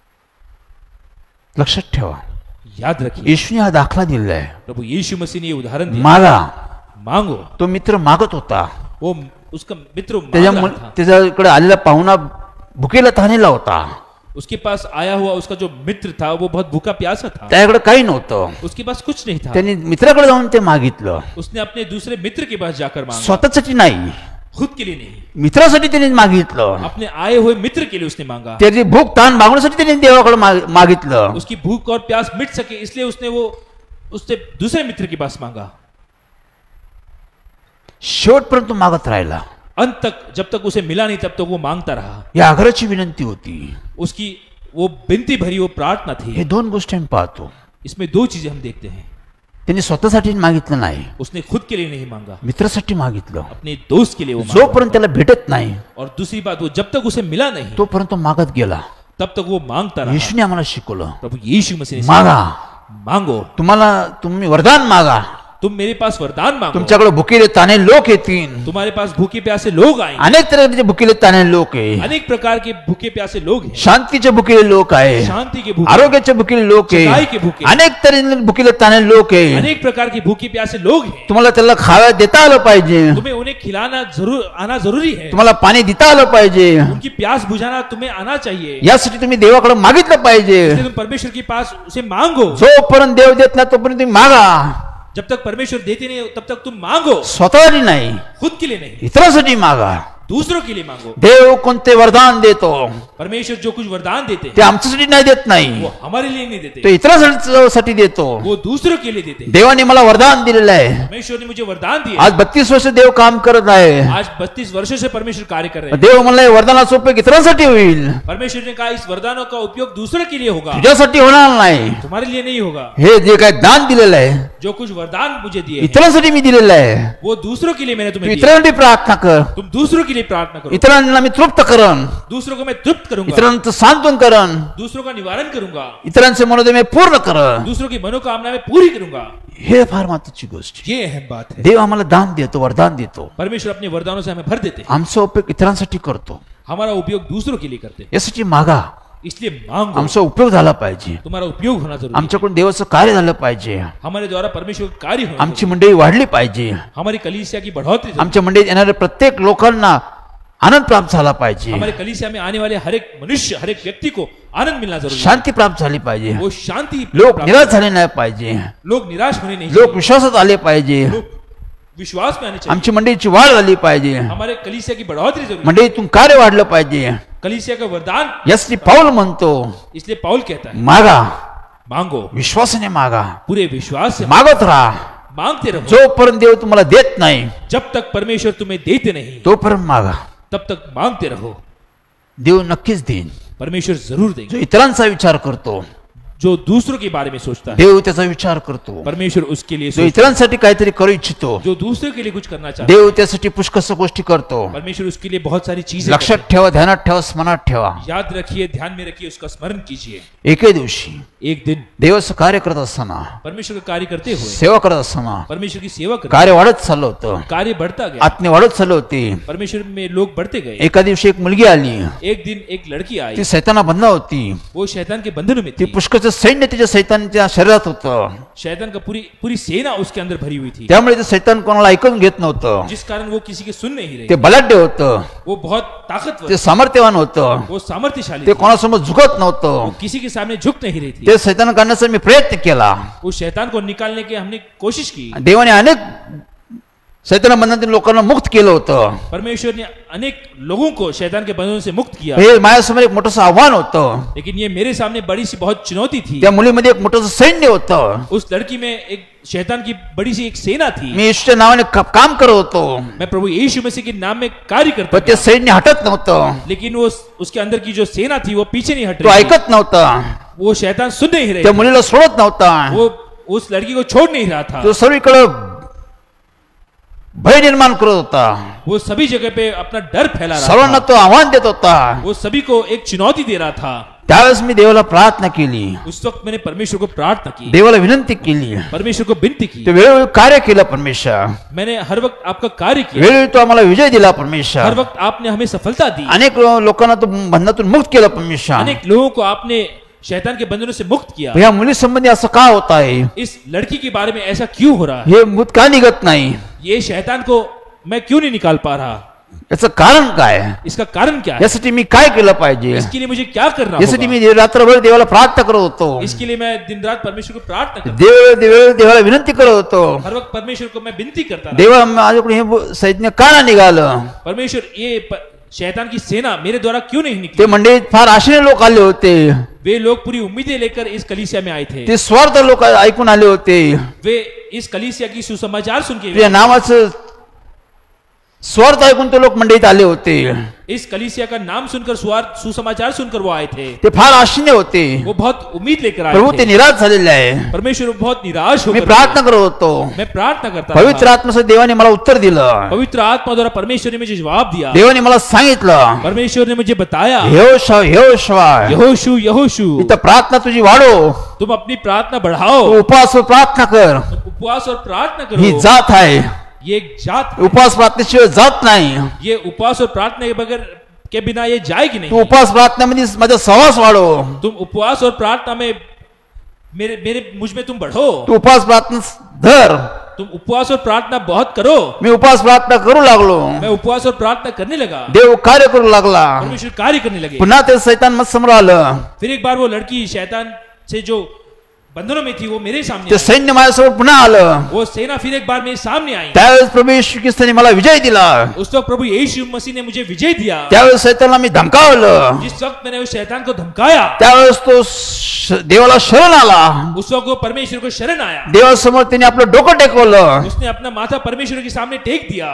लक्षात ठेवा, याद रखिए, येशूने हा दाखला दिलाय, प्रभु यीशु मसीह ने ये उदाहरण दिया, मागा. मांगो। तो मित्र मागत होता. वो उसका मित्र मांग रहा था। त्याच्याकडे आलेला पाहुणा भुकेला ताणेला होता. उसके पास आया हुआ उसका जो मित्र था वो बहुत भूखा प्यासा था, त्याच्याकडे काही नव्हतं. उसके पास कुछ नहीं था। त्यांनी मित्राकडे जाऊन ते मागितलं, उसने अपने दूसरे मित्र के पास जाकर मांगा, स्वतःसाठी नाही, खुद के लिए नहीं, मित्रासाठी त्यांनी मागितलं. अपने आए हुए मित्र के लिए उसने मांगा। त्याची भूक ताण भागवण्यासाठी त्यांनी देवाकडे मागितलं. उसकी भूख और प्यास मिट सके इसलिए उसने वो उससे दूसरे मित्र के पास मांगा। शेवटपर्यंत मागत राहिला. अंत तक, जब तक उसे मिला नहीं तब तक वो मांगता रहा। या आग्रहाची विनंती होती. उसकी वो विनती भरी वो प्रार्थना हे थी। दोन गोष्टी आम्ही पाहतो. इसमें दो चीजें हम देखते हैं, त्यांनी स्वतःसाठी मागितलं नाही, उसने खुद के लिए नहीं मांगा, मित्रासाठी मागितलं. अपने दोस्त के लिए वो मांगा। जोपर्यंत त्याला भेटत नाही और दूसरी बात, वो जब तक उसे मिला नहीं तोपर्यंत मागत गेला. तब तक वो मांगता रहा। येशूने आम्हाला शिकवलं, प्रभु यीशु मसीह ने मागा, मांगो, तुम्ही वरदान मागा. तुम मेरे पास वरदान मांगो, तुमच्याकडे भुकेले ताणे लोक येतील. तुम्हारे पास भूखे प्यासे लोग आएंगे, अनेक तऱ्हेचे भुकेले ताणे लोक आहे. अनेक प्रकार के भूखे प्यासे लोग हैं, शांतीचे भुकेले लोक आहे, शांति के भूखे, आरोग्याचे भुकेले लोक चंगाई आहे, के भूखे, अनेक तऱ्हेचे भुकेले ताणे लोक आहे. अनेक प्रकार के भूखे प्यासे लोग हैं। तुम्हाला त्याला खायला देता आलं पाहिजे, तुम्हें उन्हें खिलाना जरूर आना जरूरी है, तुम्हाला पाणी देता आलं पाहिजे. उनकी प्यास बुझाना तुम्हें आना चाहिए। यासाठी तुम्ही देवाकडे मागितलं पाहिजे. इसलिए तुम परमेश्वर के पास उसे मांगो। जोपर्यंत देव देत नाही तोपर्यंत तुम्ही मागा. जब तक परमेश्वर देते नहीं तब तक तुम मांगो, स्वतःसाठी नाही, खुद के लिए नहीं, इतरांसाठी मागा. दूसरों के लिए मांगो। देव कोणते वरदान देतो परमेश्वर जो कुछ वरदान देते ते हैं आमच्यासाठी नाही देत नाही, वो हमारे लिए नहीं तो देते, इतरांसाठी देतो. वो दूसरों के लिए देते हैं। देवाने मला वरदान दिलेलं आहे. परमेश्वर ने मुझे वरदान दिए। आज 32 वर्ष देव काम करत आहे. आज 32 वर्षों से परमेश्वर कार्य कर रहे हैं। देव म्हणलाय वरदानाचा उपयोग इतरांसाठी होईल, परमेश्वर ने कहा इस वरदानों का उपयोग दूसरों के लिए होगा, तुझ्यासाठी होणार नाही. तुम्हारे लिए नहीं होगा। हे जे काय दान दिलेलं आहे जो कुछ वरदान मुझे दिए हैं, इतरांसाठी मी दिलेलं आहे. वो दूसरों के लिए मैंने तू तुम्हें दिए। इतरांसाठी प्रार्थना कर, तुम दूसरों के लिए प्रार्थना करो, इतरांना मी तृप्त करन, दूसरों को मैं तृप्त करूंगा, इतरांचं सांत्वन करन, दूसरों का निवारण करूंगा, इतरांचे मनोदय मी पूर्ण करन. दूसरों की मनोकामना में पूरी करूंगा। हे फार महत्वाची गोष्ट आहे. ये अहम बात है। देव आम्हाला दान देतो, वरदान देतो. परमेश्वर अपने वरदानों से हमें भर देते हैं, आमचा उपयोग इतरांसाठी करतो. हमारा उपयोग दूसरों के लिए करते हैं। यासाठी मागा, इसलिए मांगो, आमचा उपयोग झाला पाहिजे, तुम्हारा उपयोग होना जरूरी है। आमच्याकडून देवाचं कार्य झालं पाहिजे, हमारे द्वारा परमेश्वर का कार्य होना आमची जरूरी मंडळी वाढली पाहिजे, है। हमारी कलीसिया की बढ़ोतरी जरूरी आमच्या मंडळीत येणाऱ्या प्रत्येक लोकांना आनंद प्राप्त झाला पाहिजे, है। हमारे कलीसिया में आने वाले हर एक मनुष्य, हर एक व्यक्ति को आनंद मिलना जरूरी है। शांती प्राप्त झाली पाहिजे, वो शांति लोक प्राप्त- निराश झाले नाही पाहिजे, लोग निराश होने नहीं लोक चाहिए। विश्वासात आले पाहिजे, लोग विश्वास में आने चाहिए। आमची मंडळीची वाढ झाली पाहिजे, हमारे कलीसिया की बढ़ोतरी जरूरी है। मंडळीतून कार्य वाढलं पाहिजे. कलीसिया का वरदान, यासाठी पाऊल म्हणतो इसलिए पौल कहता है मागा, मांगो, विश्वासाने मागा, पूरे विश्वास से मागत राहा. मांगते रहो। जोपर्यंत देव तुम्हाला देत नाही जब तक परमेश्वर तुम्हें देते नहीं तोपर्यंत मागा. तब तक मांगते रहो, देव नक्कीच देईन. परमेश्वर जरूर जो देंगे। इतरांचा विचार करतो जो दूसरों के बारे में सोचता है, देव त्याचा विचार करतो. परमेश्वर उसके लिए जो सोचता इतरांसाठी काहीतरी करू इच्छितो, है, जो दूसरे के लिए कुछ करना चाहता देव त्यासाठी पुष्कळ गोष्टी करतो. है, परमेश्वर उसके लिए बहुत सारी चीजें लक्षात करता ठेवा, ध्यानात ठेवा, स्मरणात ठेवा. है. याद रखिए, ध्यान में रखिए, उसका स्मरण कीजिए. एके दिवशी एक दिन देवाचं कार्य करत असताना, परमेश्वर का कार्य करते हुए, सेवा करत असताना परमेश्वर की सेवा करते, कार्य वाढत चाललं होतं. कार्य बढ़ता गया, आत्मे वाढत चालू होती. परमेश्वर में लोग बढ़ते गए. एका दिवशी एक मुलगी आली. एक दिन एक लड़की आई, ती सैताना बंधना होती. वो शैतान के बंधन में ती थी. पुष्कळचं सैन्य तिच्या सैतानाच्या शरीरात होतं. शैतान का पूरी पूरी सेना उसके अंदर भरी हुई थी, त्यामुळे ते सैतान कोणाला ऐकून घेत नव्हतं. जिस कारण वो किसी के सुन नहीं ते रहे. बलाढ्य होतं. वो बहुत ताकतवर, ते सामर्थ्यवान होतं. वो सामर्थ्यशाली ते थी. कोणासमोर झुकत वो नव्हतं. किसी के सामने झुक नहीं रही थी. ते सैतान काढण्याचा मी प्रयत्न केला. उस शैतान को निकालने की हमने कोशिश की. देवाने अनेक सैतान बंधनातील लोकांना मुक्त केलं होतं. परमेश्वर ने अनेक लोगों को शैतान के बंधनों से मुक्त किया. हे माझ्यासमोर एक मोठंसं आव्हान होतं. लेकिन ये मेरे सामने बड़ी सी बहुत चुनौती थी. त्या मुलीमध्ये एक मोठंसं सैन्य होतं. उस लड़की में एक शैतान की बड़ी सी एक सेना थी. मी येशूच्या नावाने काम करत होतो. मैं प्रभु यीशु मसीह के नाम में कार्य करता पण ते था. सैन्य हटत नव्हतं. लेकिन वो उसके अंदर की जो सेना थी वो पीछे नहीं हट तो रही थी. ऐकत नव्हता. वो शैतान सुन नहीं रहे त्या थे. मुलीला सोडत नव्हता. वो उस लड़की को छोड़ नहीं रहा था. तो सर्वीकडे भय निर्माण करत होता. वो सभी जगह पे अपना डर फैला रहा सर्वांना था. तो आव्हान देत होता. वो सभी को एक चुनौती दे रहा था. त्यावेळेस मी देवाला प्रार्थना केली. उस वक्त मैंने परमेश्वर को प्रार्थना की, देवाला विनंती केली. परमेश्वर को विनती की. ते वेळोवेळी कार्य केलं परमेश्वर. मैंने हर वक्त आपका कार्य किया. वेळोवेळी तो आम्हाला विजय दिला हर परमेश्वर. वक्त आपने हमें सफलता दी. अनेक लोकांना तो बंधनातून मुक्त केलं परमेश्वर. अनेक लोगों को आपने शैतान के बंधनों से मुक्त किया. या मुली संबंधी असं का होत आहे? इस लड़की के बारे में ऐसा क्यों हो रहा है? हे मुक्त का निघत नाही? ये शैतान को मैं क्यों नहीं निकाल पा रहा? याचं कारण काय? इसका कारण क्या है? यासाठी मी काय केलं पाहिजे? इसके लिए मुझे क्या करना यासाठी होगा? मी रात्रभर देवाला प्रार्थना करत होतो. इसके लिए मैं दिन रात परमेश्वर को प्रार्थना करता देवाला विनंती करत होतो. हूं. हर वक्त परमेश्वर को मैं विनती करता रहा. देवा माझ्याकडून हे सैन्य का नाही निघालं? परमेश्वर शैतान की सेना मेरे द्वारा क्यों नहीं ते निकली? मंडळीत फार आशेने लोक आले होते. वे लोग पूरी उम्मीदें लेकर इस कलीसिया में आए थे. ते स्वार्थ लोक ऐकून आले होते. वे इस कलीसिया की सुसमाचार सुन के तुझ्या नावाचं स्वार्थ ऐकून ते लोक मंडळीत आले होते. इस कलीसिया का नाम सुनकर सुसमाचार सुनकर वो आए थे. ते फार आशेने होते. वो बहुत उम्मीद लेकर आए प्रभू ते थे. निराश झालेले आहे. परमेश्वर बहुत निराश मी होकर प्रार्थना करत होतो. मैं प्रार्थना करता पवित्र था. आत्म्याचं देवाने मला उत्तर दिलं. पवित्र आत्मा द्वारा परमेश्वर ने मुझे जवाब दिया. देवाने मला सांगितलं, परमेश्वर ने मुझे बताया, यहोशुवा यहोशू यहोशू, इथं प्रार्थना तुझी वाढो. तुम अपनी प्रार्थना बढ़ाओ. तू उपवास व प्रार्थना कर. उपवास और प्रार्थना ही करो. जात आहे. ये एक जात है. उपवास प्रार्थनेशिवाय जात नाही. ये उपवास और प्रार्थना के बगैर के बिना ये जाएगी तू नहीं. उपवास प्रार्थनेमध्ये माझा सहवास वाढव. तुम उपवास और प्रार्थना में मेरे मुझ में तुम बढ़ो. तू उपवास प्रार्थना धर. तुम उपवास और प्रार्थना बहुत करो. मी उपवास प्रार्थना करू लागलो. मैं उपवास और प्रार्थना करने लगा. देव कार्य करू लागला. परमेश्वर कार्य करने लगे. पुन्हा ते सैतान मत समोर आलं. फिर एक बार वो लड़की शैतान से जो बंधनों में थी वो मेरे सामने ते आई. सैन्य माझ्यासमोर पुन्हा आलं. वो सेना फिर एक बार मेरे सामने आई. त्यावेळेस प्रभू येशू ख्रिस्ताने मला विजय दिला. उस वक्त प्रभु यीशु मसीह ने मुझे विजय दिया. त्यावेळेस सैतानला मी धमकावलं. जिस वक्त मैंने उस शैतान को धमकाया, त्यावेळेस तो देवाला शरण आला. उस वक्त वो परमेश्वर को शरण आया. देवासमोर त्याने आपलं डोकं टेकवलं. उसने अपना माथा परमेश्वर के सामने टेक दिया.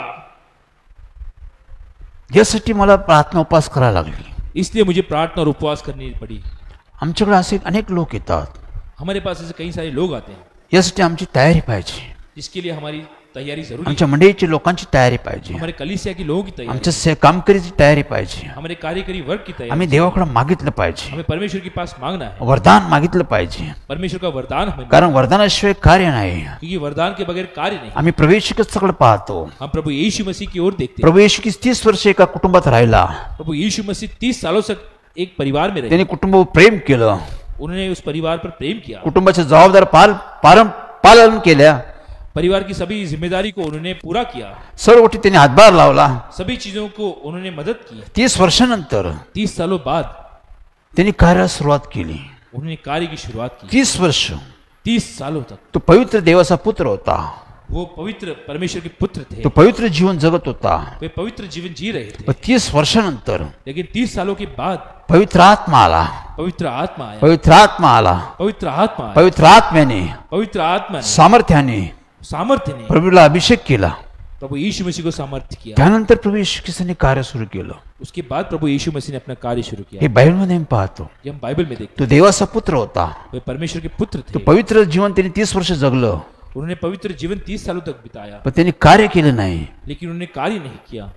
यासाठी मला प्रार्थना उपवास करायला लागली. इसलिए मुझे प्रार्थना और उपवास करनी पड़ी. आमच्याकडे असे अनेक लोक येतात. हमारे पास ऐसे कई सारे लोग आते हैं. यासाठी आमची तयारी पाहिजे. इसके लिए हमारी तैयारी जरूरी है. आमच्या मंडळीची लोकांची तयारी पाहिजे. हमारे कलीसिया की लोगों की तैयारी, आमच्या कामगिरीची तयारी पाहिजे. हमारे कार्यकारी वर्ग की तैयारी. आम्ही देवाकडे मागितलं पाहिजे. हमें परमेश्वर के पास मांगना है. वरदान मागितलं पाहिजे. परमेश्वर का वरदान हमें, कारण वरदानाशिवाय कार्य नाही. क्योंकि वरदान के बगैर कार्य नहीं. आम्ही प्रवेशिकच सगळं पाहतो. हम प्रभु यीशु मसीह की ओर देखते हैं. प्रभू येशू 30 वर्ष एका कुटुंबात राहिला. प्रभु यीशु मसीह 30 सालों से एक परिवार में रहे. त्याने कुटुंब प्रेम केलं. उन्होंने उस परिवार पर प्रेम किया. कुटुंबाच्या जबाबदार पालन केल्या. परिवार की सभी जिम्मेदारी को उन्होंने पूरा किया. सर्व गोष्टी त्याने हातभार लावला. सभी चीजों को उन्होंने मदद की. 30 वर्षानंतर 30 सालों बाद त्यांनी कार्याला सुरुवात केली. उन्होंने कार्य की शुरुआत की. 30 वर्ष 30 सालों तक तो पवित्र देवाचा पुत्र होता. वो पवित्र परमेश्वर के पुत्र थे. तो पवित्र जीवन जगत होता. वे पवित्र जीवन जी रहे थे. पण 30 वर्षानंतर लेकिन 30 सालों के बाद पवित्र आत्मा आला. पवित्र आत्मा आया. पवित्र आत्मा आला. पवित्र आत्मा आया. पवित्र आत्म्याने पवित्र आत्मा ने, सामर्थ्याने सामर्थ्य ने प्रभूला अभिषेक केला. प्रभु यीशु मसीह को सामर्थ्य किया। त्यानंतर प्रभू येशू ख्रिस्ताने कार्य सुरू केलं. उसके बाद प्रभु यीशु मसीह ने अपना कार्य शुरू किया। हे बायबलमध्ये आम्ही पाहतो. ये हम बाइबल में देखते तो देवाचा पुत्र होता. हैं। वे परमेश्वर के पुत्र तो थे। पवित्र जीवन त्यांनी 30 वर्ष जगलं. उन्होंने पवित्र जीवन 30 सालों तक बिताया, पण त्यांनी कार्य केलं नाही. लेकिन उन्होंने कार्य नहीं किया।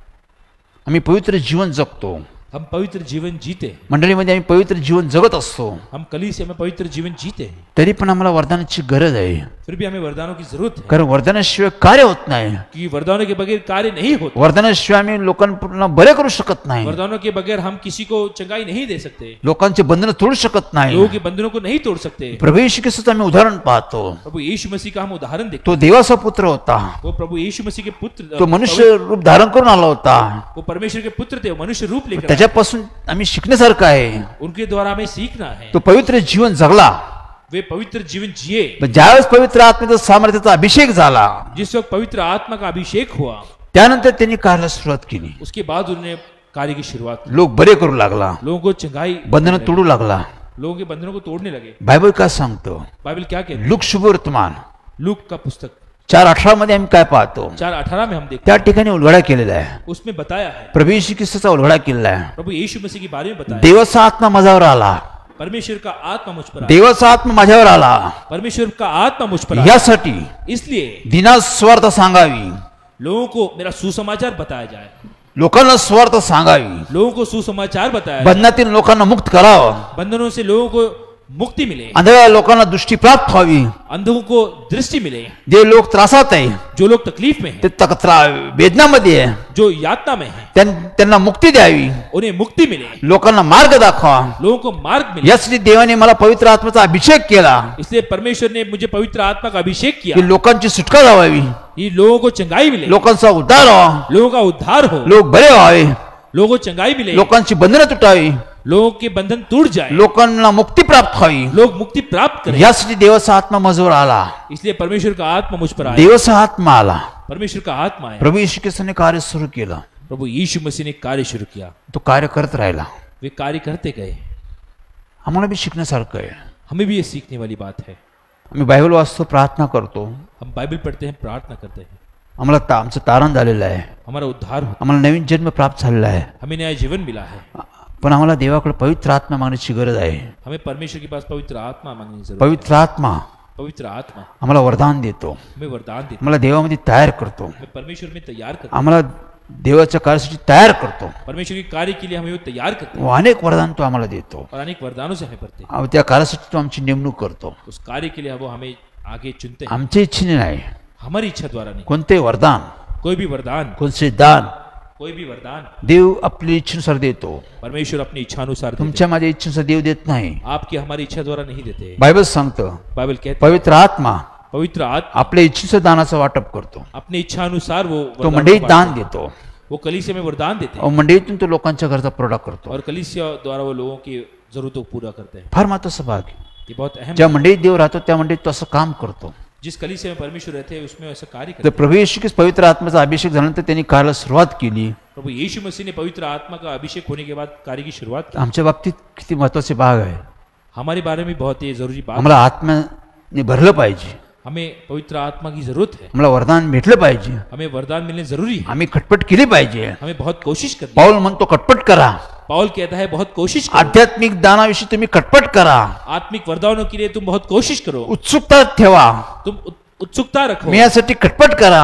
आम्ही पवित्र जीवन जगतो. हम पवित्र जीवन जीते हैं। मंडळीमध्ये आम्ही पवित्र जीवन जगत असतो. हम कलीसिया में पवित्र जीवन जीते हैं, तरी पण आम्हाला वरदानाची गरज आहे. फिर भी हमें वरदानों की जरूरत है, कारण वरदानाशिवाय कार्य होत नाही. क्योंकि वरदानों के बगैर कार्य नहीं होता। वरदानाशिवाय आम्ही लोकांना बरे करू शकत नाही. वरदानों के बगैर हम किसी को चंगाई नहीं दे सकते, लोकांचे बंधन तोडू शकत नाही. लोगों के बंधनों को नहीं तोड़ सकते। प्रभू येशू ख्रिस्ताचं आम्ही उदाहरण पाहतो. प्रभु यीशु मसीह का हम उदाहरण देखते तो देवाचा पुत्र होता. हैं। वो प्रभु यीशु मसीह के पुत्र, तो मनुष्य रूप धारण करून आला होता. वो परमेश्वर के पुत्र थे, वो मनुष्य रूप लेकर आए। त्याच्यापासून आम्ही शिकण्यासारखं आहे. उनके द्वारा हमें सीखना है। तो पवित्र जीवन जगला. वे पवित्र जीवन जिए। ज्यावेळेस पवित्र आत्म्याचा सामर्थ्याचा अभिषेक झाला, जिस वक्त पवित्र आत्मा का अभिषेक हुआ, त्यानंतर त्यांनी कार्याला सुरुवात केली. उसके बाद उन्होंने कार्य की शुरुआत की। लोक बरे करू लागला. लोगों को चंगाई, बंधनं तोडू लागला. लोगों के बंधनों को तोड़ने लगे। बायबल काय सांगतो? बाइबल क्या कहते हैं? लूक शुभवर्तमान लूक का पुस्तक 4:18 मध्ये आम्ही काय पाहतो? 4:18 में हम देखते त्या ठिकाणी उलगडा केलेला आहे. हैं, उसमें बताया है, प्रभू येशू ख्रिस्ताचा उलगडा केलेला आहे. प्रभु यीशु मसीह के बारे में बताया। देवाचा आत्मा माझ्यावर आला. परमेश्वर का आत्मा मुझ पर आया। देवाचा आत्मा माझ्यावर आला परमेश्वर का आत्मा मुझ पर आया, यासाठी इसलिए दिना स्वार्थ सांगावी, लोगों को मेरा सुसमाचार बताया जाए। लोकांना स्वार्थ सांगावी, लोगों को सुसमाचार बताया जाए। बंधनातील लोकांना मुक्त करावं, बंधनों से लोगों को मुक्ति मिले, आंधळ्या लोकांना दृष्टी प्राप्त व्हावी. अंधों को दृष्टि मिले, जे लोक त्रासात आहे, जो लोग तकलीफ में हैं, ते वेदनामध्ये आहे, जो यातना में हैं, त्यांना मुक्ती द्यावी, उन्हें मुक्ति मिले, लोकांना मार्ग दाखवा. लोगों को मार्ग मिले। यासाठी देवाने मला पवित्र आत्म्याचा अभिषेक केला इसलिए परमेश्वर ने मुझे पवित्र आत्मा का अभिषेक की किया, लोकांची सुटका व्हावी, ये लोगों को चंगाई मिले, लोकांचा उद्धार व्हावा, लोगों का उद्धार हो, लोक बरे व्हावे, लोगों को चंगाई मिले, लोकांची बंधनं तुटावी, लोगों के बंधन टूट जाए, लोकांना मुक्ती प्राप्त व्हावी. लोग मुक्ति प्राप्त करें। यासाठी देवाचा आत्मा माझ्यावर आला. इसलिए परमेश्वर का आत्मा मुझ पर आया। देवाचा आत्मा आला. परमेश्वर का आत्मा है। प्रभू येशू ख्रिस्ताने कार्य सुरू केलं. प्रभु यीशु मसीह ने कार्य शुरू किया, तो कार्य करत राहिला. वे कार्य करते गए। आम्हाला बी शिकण्यासारखं आहे. हमें भी ये सीखने वाली बात है। आम्ही बायबल वाचतो, प्रार्थना करतो, हम बाइबल पढ़ते हैं, प्रार्थना करते हैं, आम्हाला आमचं तारण झालेलं आहे, हमारा उद्धार होता आम्हाला नवीन जन्म प्राप्त झालेला आहे. है, हमें नया जीवन मिला है। पण आम्हाला देवाकडे पवित्र आत्मा मागण्याची गरज आहे. हमें परमेश्वर के पास पवित्र आत्मा मांगने की जरूरत पवित्र आत्मा है। पवित्र आत्मा आम्हाला वरदान देतो, हमें वरदान देता आम्हाला देवामध्ये तयार करतो, है, हमें परमेश्वर में तैयार करता है, आम्हाला देवाच्या कार्यासाठी तयार करतो. परमेश्वर के कार्य के लिए हमें वो तैयार करता है, व अनेक वरदान तो आम्हाला देतो. और अनेक वरदानों से हमें भरते हैं। त्या कार्यासाठी तो आमची नेमणूक करतो. उस कार्य के लिए वो हमें आगे चुनते हैं, आमच्या इच्छेने नाही. हमारी इच्छा द्वारा नहीं। कोणते वरदान, कोई भी वरदान, कोणते दान कोई भी वरदान देव आपली इच्छेनुसार देतो. परमेश्वर अपनी इच्छानुसार देते तुमच्या माझ्या इच्छेनुसार देव देत नाही. हैं। आपकी हमारी इच्छा द्वारा नहीं देते। बायबल सांगतं बाइबल कहते हैं, पवित्र आत्मा पवित्र आत्मा आपल्या इच्छेचं दानाचं वाटप करतो. अपनी इच्छा अनुसार वो तो वरदान मंडळीत को दान बांटते हैं। देतो. वो कलीसिया में वरदान देते हैं, अहो, मंडळीतून तो लोकांच्या गरजा पुरा करतो. और कलीसिया द्वारा वो लोगों की जरूरतों को पूरा करते हैं। फार महत्वाचा भाग आहे. ये बहुत अहम ज्या है। मंडळीत देव राहतो त्या मंडळीत तो असं काम करतो. जिस कलीसिया में परमेश्वर रहते हैं उसमें ऐसा कार्य तर करते हैं। प्रभू येशू ख्रिस्त पवित्र आत्म्याचा अभिषेक झाल्यानंतर त्यांनी कार्याला सुरुवात केली. प्रभु यीशु मसीह ने पवित्र आत्मा का अभिषेक होने के बाद कार्य की शुरुआत की। आमच्या बाबतीत किती महत्वाचे भाग आहे. हमारे बारे में बहुत ही जरूरी बात है। आम्हाला आत्म्याने भरलं पाहिजे. हमें पवित्र आत्मा की जरूरत है, आम्हाला वरदान भेटलं पाहिजे. हमें वरदान मिलने जरूरी है, आम्ही खटपट केली पाहिजे. हमें बहुत कोशिश करनी है। पाऊल म्हणतो खटपट करा. पौल कहता है बहुत कोशिश करो। आध्यात्मिक दानाविषयी तुम्ही खटपट करा. आत्मिक वरदानों के लिए तुम बहुत कोशिश करो, उत्सुकता ठेवा. तुम उत्सुकता रखो, मी यासाठी खटपट करा.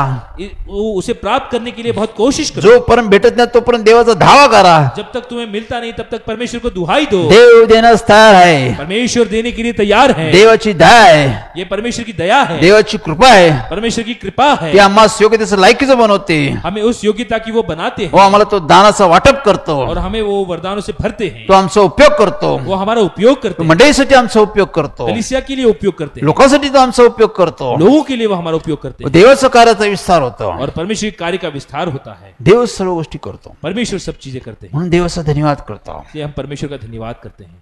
उसे प्राप्त करने के लिए बहुत कोशिश करो। जोपर्यंत भेटत नाही तोपर्यंत देवाचा धावा करा. जब तक तुम्हें मिलता नहीं तब तक परमेश्वर को दुहाई दो। देव देण्यास तयार आहे. परमेश्वर देने के लिए तैयार है। देवाची दया आहे. ये परमेश्वर की दया है, देवाची कृपा आहे. परमेश्वर की कृपा है। ती आम्हाला योग्यतेचं लायकीचं बनवते. हमें उस योग्यता की वो बनाते हो हैं, आम्हाला तो दानाचा वाटप करतो. और हमें वो वरदानों से भरते हैं। तो आमचा उपयोग करतो. वो हमारा उपयोग करते तो हैं, मंडळीसाठी आमचा उपयोग करतो. कलीसिया के लिए उपयोग करते हैं, लोकांसाठी तो आमचा उपयोग करतो. लोगों के लिए वो हमारा उपयोग करते हैं, देवाचा कार्याचा विस्तार होतो. और परमेश्वर के कार्य का विस्तार होता है। देव सर्व गोष्टी करतो. परमेश्वर सब चीजें करते हैं, म्हणून देवाचा धन्यवाद करतो. इसलिए हम परमेश्वर का धन्यवाद करते हैं।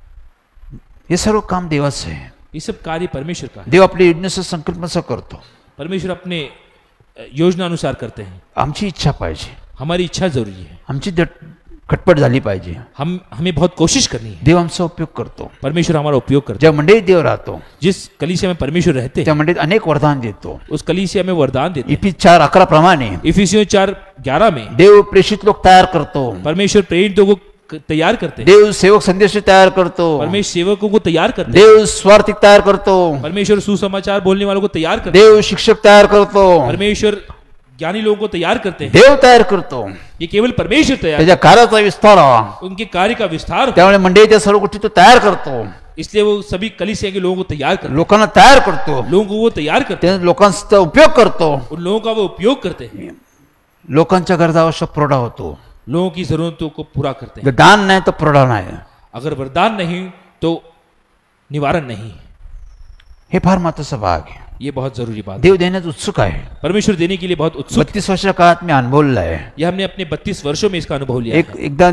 हे सर्व काम देवाचं आहे. ये सब कार्य परमेश्वर का है। देव आपल्या योजनेचा संकल्पनाचा करतो. परमेश्वर अपने योजना अनुसार करते हैं। आमची इच्छा पाहिजे. हमारी इच्छा जरूरी है, आमची खटपट झाली पाहिजे. हमें बहुत कोशिश करनी है. देव आमचा उपयोग करतो. परमेश्वर हमारा उपयोग करता ज्या मंडळीत देव राहतो है. जिस कलीसिया में परमेश्वर रहते त्या हैं मंडळीत अनेक वरदान देतो. उस कलीसिया में वरदान देते हैं. इफिस 4:11 प्रमाणे इफिसियों 4:11 में देव प्रेषित लोक तयार करतो. परमेश्वर प्रेरितों को तैयार करते हैं. देव सेवक संदेश तयार करतो. परमेश्वर सेवकों को तैयार करते हैं. देव स्वार्थिक तयार करतो. परमेश्वर सुसमाचार बोलने वालों को तैयार करते देव शिक्षक तयार करतो. हैं. परमेश्वर ज्ञानी लोगों को तैयार करते हैं. देव तयार करतो. ये केवल परमेश्वर तैयार त्याच्या कार्याचा विस्तार व्हावा. उनके कार्य का विस्तार हो. त्यामुळे मंडळीच्या सर्व गोष्टी तो तयार करतो. इसलिए वो सभी कलीसिया के लोगों को तैयार करते लोकांना तयार करतो. हैं. लोगों को वो तैयार करते हैं. त्या लोकांचा उपयोग करतो. उन लोगों का वो उपयोग करते हैं. लोकांच्या गरजा आवश्यक पुरवठा होतो. लोगों की जरूरतों को पूरा करते हैं. जर दान नाही तर पुरवठा नाही. अगर वरदान नहीं तो निवारण नहीं. हे फार महत्वाचा भाग आहे. ये बहुत जरूरी बात है. देव देण्यात उत्सुक आहे. परमेश्वर देने के लिए बहुत उत्सुक. 32 वर्षाच्या काळात मी अनुभवलं आहे. ये हमने अपने 32 वर्षों में इसका अनुभव लिया है. एकदा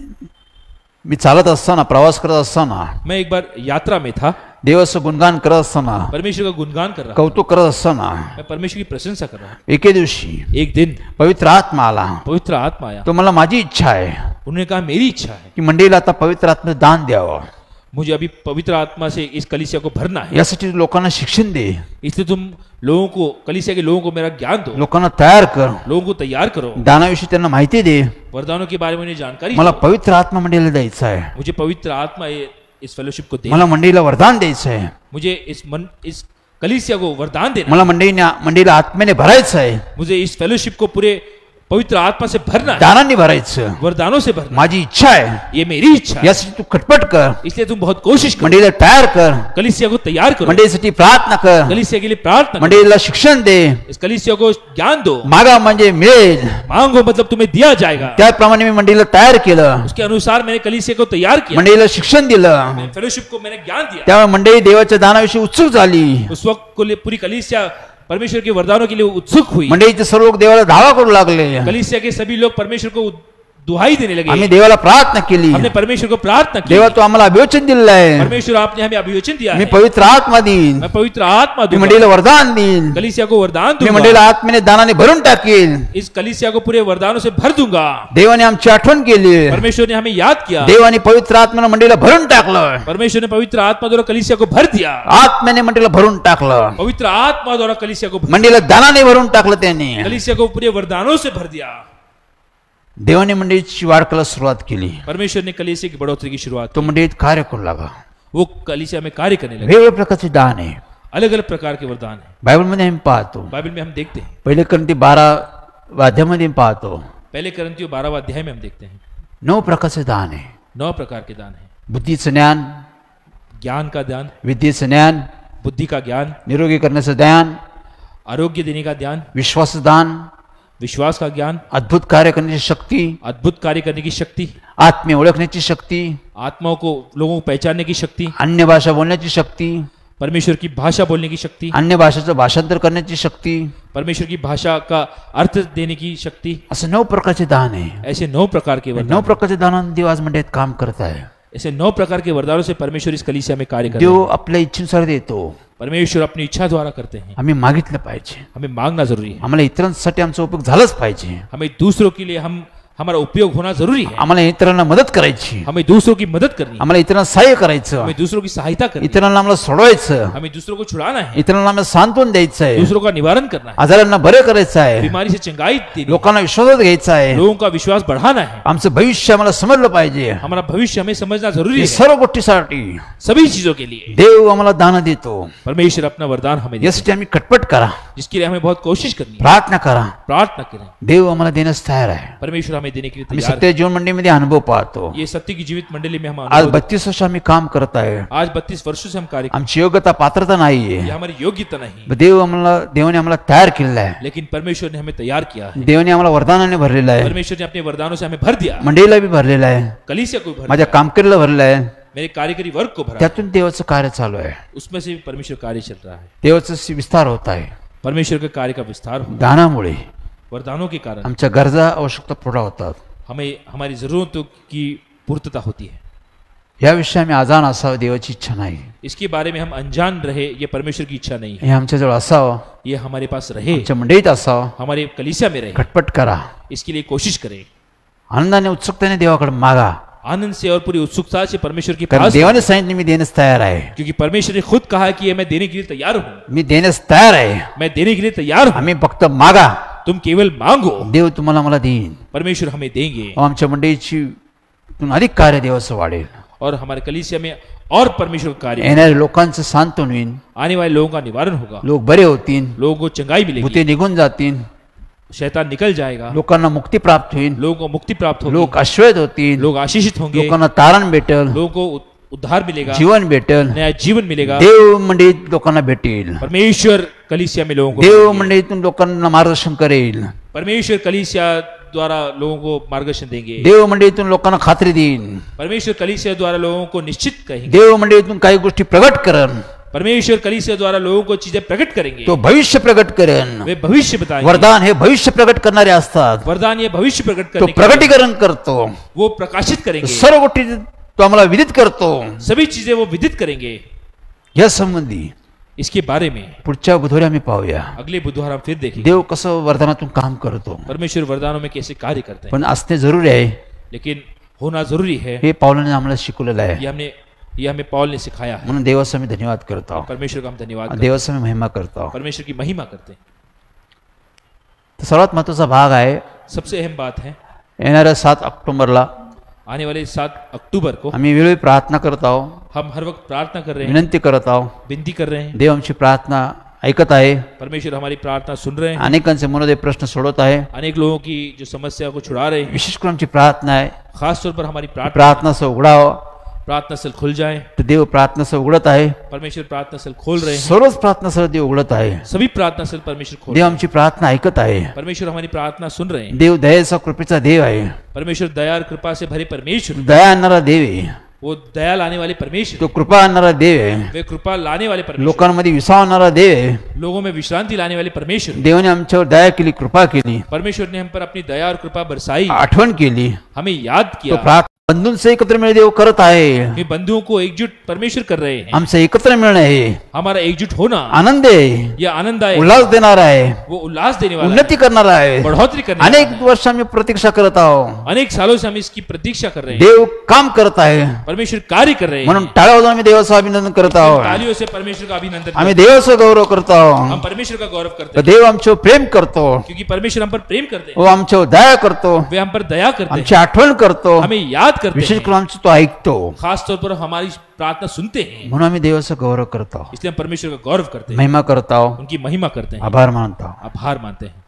मी चालत असताना प्रवास करत असताना मैं एक बार यात्रा में था. देवाचं गुणगान करत असताना परमेश्वर का गुणगान कर रहा था. कौतुक करत असताना मैं परमेश्वर की प्रशंसा कर रहा हूँ. एके दिवशी एक दिन पवित्र आत्मा आला. पवित्र आत्मा आया. तो मला माझी इच्छा आहे उन्होंने कहा मेरी इच्छा है की मंडळीला आता पवित्र आत्म्याचं दान द्यावं. मुझे अभी पवित्र आत्मा से इस कलीसिया को भरना है. यासाठी लोकांना शिक्षण दे. इसलिए तुम लोगों को कलीसिया के लोगों को मेरा ज्ञान दो. लोकांना तयार कर. लोगों को तैयार करो. दानाविषयी त्यांना माहिती दे. वरदानों के बारे में उन्हें जानकारी मला दो. पवित्र आत्मा मंडळीला द्यायचा आहे. मुझे पवित्र आत्मा इस फेलोशिप को दे. मला मंडळीला वरदान द्यायचं आहे. मुझे इस कलीसिया को वरदान देना. मला मंडळीला आत्म्याने भरायचं आहे. मुझे इस फेलोशिप को पूरे पवित्र आत्मा से भरना है. दानांनी भरायचं. वरदानों से भरना. माझी इच्छा आहे. ये मेरी इच्छा है. यासाठी तू खटपट कर. इसलिए तुम बहुत कोशिश करो. मंडळीला तयार कर. कलीसिया को तैयार करो. मंडळीसाठी प्रार्थना कर. कलीसिया के लिए प्रार्थना करो. मंडळीला शिक्षण दे. इस कलीसिया को ज्ञान दो. मागा म्हणजे मिळेल. मांगो मतलब तुम्हें दिया जाएगा. त्याप्रमाणे मी मंडळीला तयार केलं. उसके अनुसार मैंने कलीसिया को तैयार किया. मंडळीला शिक्षण दिलं. फेलोशिप को मैंने ज्ञान दिया. त्यामुळे मंडळी देवाच्या दानाविषयी उत्सुक झाली. उस वक्त को पूरी कलीसिया परमेश्वर के वरदानों के लिए उत्सुक हुई. मंडळीचे सर्व लोक देवाला धावा करू लागले. कलीसिया के सभी लोग परमेश्वर को दुहाई देने लगे. आम्ही देवाला प्रार्थना केली. हमने परमेश्वर को प्रार्थना की. देवा तू आम्हाला अभिवचन दिलेलं आहे. परमेश्वर आपने हमें अभिवचन दिया मी है. पवित्र आत्मा देईन. मैं पवित्र आत्मा मी दूंगा. मंडळीला वरदान देईन. कलीसिया को वरदान मी दूंगा. मंडळीला आत्म्याने दानाने भरून टाकेल. इस कलीसिया को पूरे वरदानों से भर दूंगा. देवाने आमची आठवण केली. परमेश्वर ने हमें याद किया. देवाने पवित्र आत्म्याने मंडळीला भरून टाकलं. परमेश्वर ने पवित्र आत्मा द्वारा कलीसिया को भर दिया. आत्म्याने मंडळीला भरून टाकलं. पवित्र आत्मा द्वारा कलीसिया को मंडळीला दानाने भरून टाकलं त्याने. कलीसिया को पूरे वरदानों से भर दिया. देवाने मंडळीची वाढ करायला सुरुवात केली. परमेश्वर ने कलीसिया की बढ़ोतरी की शुरुआत तो मंडळीत कार्य करू लागा. वो कलीसिया में कार्य करने लगे. वेगवेगळ्या प्रकारचे दान आहे. अलग अलग प्रकार के वरदान है. बायबलमध्ये आम्ही पाहतो. बाइबल में हम देखते हैं. पहिले क्रंती 12 अध्यायामध्ये पाहतो. पहले करंतियों 12वां अध्याय में हम देखते हैं 9 प्रकारचे दान आहे. 9 प्रकार के दान है. बुद्धीचं ज्ञान, ज्ञान का दान, विद्येचं ज्ञान, बुद्धि का ज्ञान, निरोगी करण्याचं ज्ञान, आरोग्य देने का ज्ञान, विश्वास दान, विश्वास का ज्ञान, अद्भुत कार्य करण्याची शक्ती, अद्भुत कार्य करने की शक्ति, आत्मे ओळखण्याची शक्ती, आत्माओं को लोगों को पहचानने की शक्ति, अन्य भाषा बोलण्याची शक्ती, परमेश्वर की भाषा बोलने की शक्ति, अन्य भाषेचं भाषांतर करण्याची शक्ती, परमेश्वर की भाषा का अर्थ देने की शक्ति. असं 9 प्रकारचे दान आहे. ऐसे 9 प्रकार के 9 वरदान. प्रकारचे दानांनी देव आज मंडळीत काम करत आहे. ऐसे 9 प्रकार के वरदानों से परमेश्वर इस कलीसिया में कार्य करते देव हैं. आपल्या इच्छेनुसार देतो. परमेश्वर अपनी इच्छा द्वारा करते हैं. आम्ही मागितलं पाहिजे. हमें मांगना जरूरी है. आम्हाला इतरांसाठी आमचा उपयोग झालाच पाहिजे. हमें दूसरों के लिए हमारा उपयोग होना जरूरी है. आम्हाला इतरांना मदत करायची. हमें दूसरों की मदद करनी है. आम्हाला इतरांना सहाय्य करायचं. हमें दूसरों की सहायता करनी है. इतरांना आम्हाला सोडवायचं. हमें दूसरों को छुड़ाना है. इतरांना आम्हाला सांत्वन द्यायचं आहे. दूसरों का निवारण करना है. आजारांना बरं करायचं आहे. बीमारी से चंगाई देनी है. लोकांना विश्वासात घ्यायचा आहे. लोगों का विश्वास बढ़ाना है. आमचं भविष्य आम्हाला समजलं पाहिजे. हमारा भविष्य हमें समझना जरूरी या है. सर्व गोष्टीसाठी सभी चीजों के लिए देव आम्हाला दान देतो. परमेश्वर अपना वरदान हमें देता यासाठी आम्ही कटपट करा, है, जिसके लिए हमें बहुत कोशिश करनी है. प्रार्थना करा. प्रार्थना करें. देव आम्हाला देण्यास तयार आहे. परमेश्वर हमें देने के लिए आम्ही तैयार है. सत्य जीवन मंडळीमध्ये अनुभव पाहतो. ये सत्य की जीवित मंडली में हम आज अनुभव- 32 वर्ष आम्ही काम करत आहे. आज 32 वर्षों से हम कार्य कर- आमची योग्यता पात्रता नाहीये. ये हमारी योग्यता नहीं, देवाने आम्हाला तयार केलेलं आहे. लेकिन परमेश्वर ने हमें तैयार किया है. देवाने आम्हाला वरदानाने भरलेलं आहे. परमेश्वर ने अपने वरदानों से हमें भर दिया. मंडळीला बी भरलेलं आहे. कलीसिया को भर माझ्या कामकरीला भरलेलं आहे. मेरे कार्यकारी वर्ग को भरा. त्यातून देवाचं कार्य चालू आहे. उसमें से भी परमेश्वर कार्य चल रहा है. देवाचा विस्तार होत आहे. परमेश्वर के कार्य का विस्तार हो. दानामुळे वरदानों के कारण आमच्या गरजा आवश्यकता पूर्ण होतात. हमें हमारी जरूरतों की पूर्तता होती है. याविषयी आम्ही आजान असावं देवाची इच्छा नाही. इसके बारे में हम अनजान रहे, ये परमेश्वर की इच्छा नहीं है. हे आमच्याजवळ असावं. ये हमारे पास रहे, आमच्या मंडळीत असावं. हमारे कलीसिया में रहे. खटपट करा. इसके लिए कोशिश करें. आनंदाने उत्सुकतेने देवाकडे मागा, आनंद से और पूरी उत्सुकता से परमेश्वर के कारण पास, देवाने सांगितले मी देण्यास तयार आहे, क्योंकि परमेश्वर ने खुद कहा कि मैं देने के लिए तैयार हूँ, मी देण्यास तयार आहे, मैं देने के लिए तैयार हूँ, आम्ही फक्त मागा, तुम केवल मांगो, देव तुम्हाला मला देईन. परमेश्वर हमें देंगे आमच्या मंडळीची अधिक कार्य देवाचं वाढेल. और हमारे कलीसिया में और परमेश्वर का कार्य, येणाऱ्या लोकांचं सांत्वन होईल, आने वाले लोगों का निवारण होगा, लोक बरे होतील, लोगों को चंगाई मिलेगी, भूते निघून जातील, शैतान निकल जाएगा, लोकांना मुक्ती प्राप्त होईल, लोगों को मुक्ति प्राप्त होगी, लोक आश्वस्त होतील, लोग आशीषित होंगे, लोकांना तारण भेटेल, लोगों को उद्धार मिलेगा, जीवन भेटेल, नया जीवन मिलेगा. देव मंडळीत लोकांना भेटेल, परमेश्वर कलीसिया में लोगों को देव मिलेंगे. मंडळीतून लोकांना मार्गदर्शन करेल, परमेश्वर कलीसिया द्वारा लोगों को मार्गदर्शन देंगे, देव मंडळीतून लोकांना खात्री देईन, परमेश्वर कलीसिया द्वारा लोगों को निश्चित कहेंगे, देव मंडळीतून काही गोष्टी प्रगट करन, परमेश्वर कलीसिया द्वारा लोगों को चीजें प्रकट करेंगे, तो भविष्य प्रगट करेन. वे भविष्य बताएंगे. वरदान हे भविष्य प्रगट करणारे असतात, वरदान ये भविष्य प्रकट तो करने के प्रगटीकरण करतो, वो प्रकाशित करेंगे, सर्व गोष्टी तो आम्हाला विदित करतो. सभी चीजें वो विदित करेंगे. या संबंधी इसके बारे में पुढच्या बुधवारी आम्ही पाहूया अगले बुधवार हम फिर देखेंगे देव कसं वरदानातून काम करतो. परमेश्वर वरदानों में कैसे कार्य करते हैं, पण असणे जरुरी आहे, लेकिन होना जरूरी है. हे पावलाने आम्हाला शिकवलेलं आहे. ये हमें पॉल ने सिखाया है. म्हणून देवाचा मी धन्यवाद करतो, परमेश्वर का हम धन्यवाद करते देवाचा मी महिमा करतो. हैं, परमेश्वर की महिमा करते हैं. तर सर्वात महत्वाचा भाग आहे, सबसे अहम बात है, येणाऱ्या 7 ऑक्टोबरला आने वाले 7 अक्टूबर को आम्ही वेळोवेळी प्रार्थना करत आहोत, हम हर वक्त प्रार्थना कर रहे हैं, विनंती करत आहोत. विनती कर रहे हैं. देव आमची प्रार्थना ऐकत आहे, परमेश्वर हमारी प्रार्थना सुन रहे हैं, अनेकांचे मनोदय प्रश्न सोडवत आहे. अनेक लोगों की जो समस्या को छुड़ा रहे हैं. विशेष करून आमची प्रार्थना आहे, खास तौर पर हमारी प्रार्थना से उघडावं. प्रार्थना स्थल खुल जाए. तर देव प्रार्थना से उघडत आहे, परमेश्वर प्रार्थना स्थल खोल रहे हैं, सर्वच प्रार्थना से देव उघडत आहे. सभी प्रार्थना स्थल परमेश्वर खोल देव रहे हैं. आमची प्रार्थना ऐकत आहे. परमेश्वर हमारी प्रार्थना सुन रहे हैं. देव दयेचा कृपेचा देव आहे, परमेश्वर दया और कृपा से भरे परमेश्वर, दया आणणारा देव आहे, वो दया लाने वाले परमेश्वर, तो कृपा आणणारा देव आहे, वे कृपा लाने वाले परमेश्वर, लोकांमध्ये विसावणारा देव आहे. लोगों में विश्रांति लाने वाले परमेश्वर. देवाने आमच्यावर दया केली, कृपा केली, परमेश्वर ने हम पर अपनी दया और कृपा बरसाई, आठवण केली. हमें याद तो किया. प्रार्थना बंधूंचे एकत्र मिळणे देव करत आहे. ये बंधुओं को एकजुट परमेश्वर कर रहे हैं. आमचं एकत्र मिळणं आहे हमारा एकजुट होना आनंद आहे, यह आनंद आहे, उल्हास देणार आहे, वो उल्लास देने वाला उन्नती करणार आहे. है, बढ़ोतरी करने वाला अनेक है. वर्ष आम्ही प्रतीक्षा करत आहोत. अनेक सालों से हम इसकी प्रतीक्षा कर रहे हैं. देव काम करत आहे, परमेश्वर कार्य कर रहे म्हणून हैं. टाळ्या वाजवून आम्ही देवाचं अभिनंदन करत आहोत. तालियों से परमेश्वर का अभिनंदन आम्ही करते देवाचा गौरव करत हैं. आहोत. हम परमेश्वर का गौरव करते तर हैं, देव आमच्यावर प्रेम करतो, क्योंकि परमेश्वर हम पर प्रेम करते हैं, व आमच्यावर दया करतो, वे हम पर दया करते हैं, आमची आठवण करतो, हमें याद करते विशेष हैं, करून आमचं तो ऐकतो. खास तौर पर हमारी प्रार्थना सुनते हैं. म्हणून आम्ही देवाचा गौरव करतो, इसलिए हम परमेश्वर का गौरव करते हैं, महिमा करत आहोत, उनकी महिमा करते हैं, आभार मानतो. आभार मानते हैं.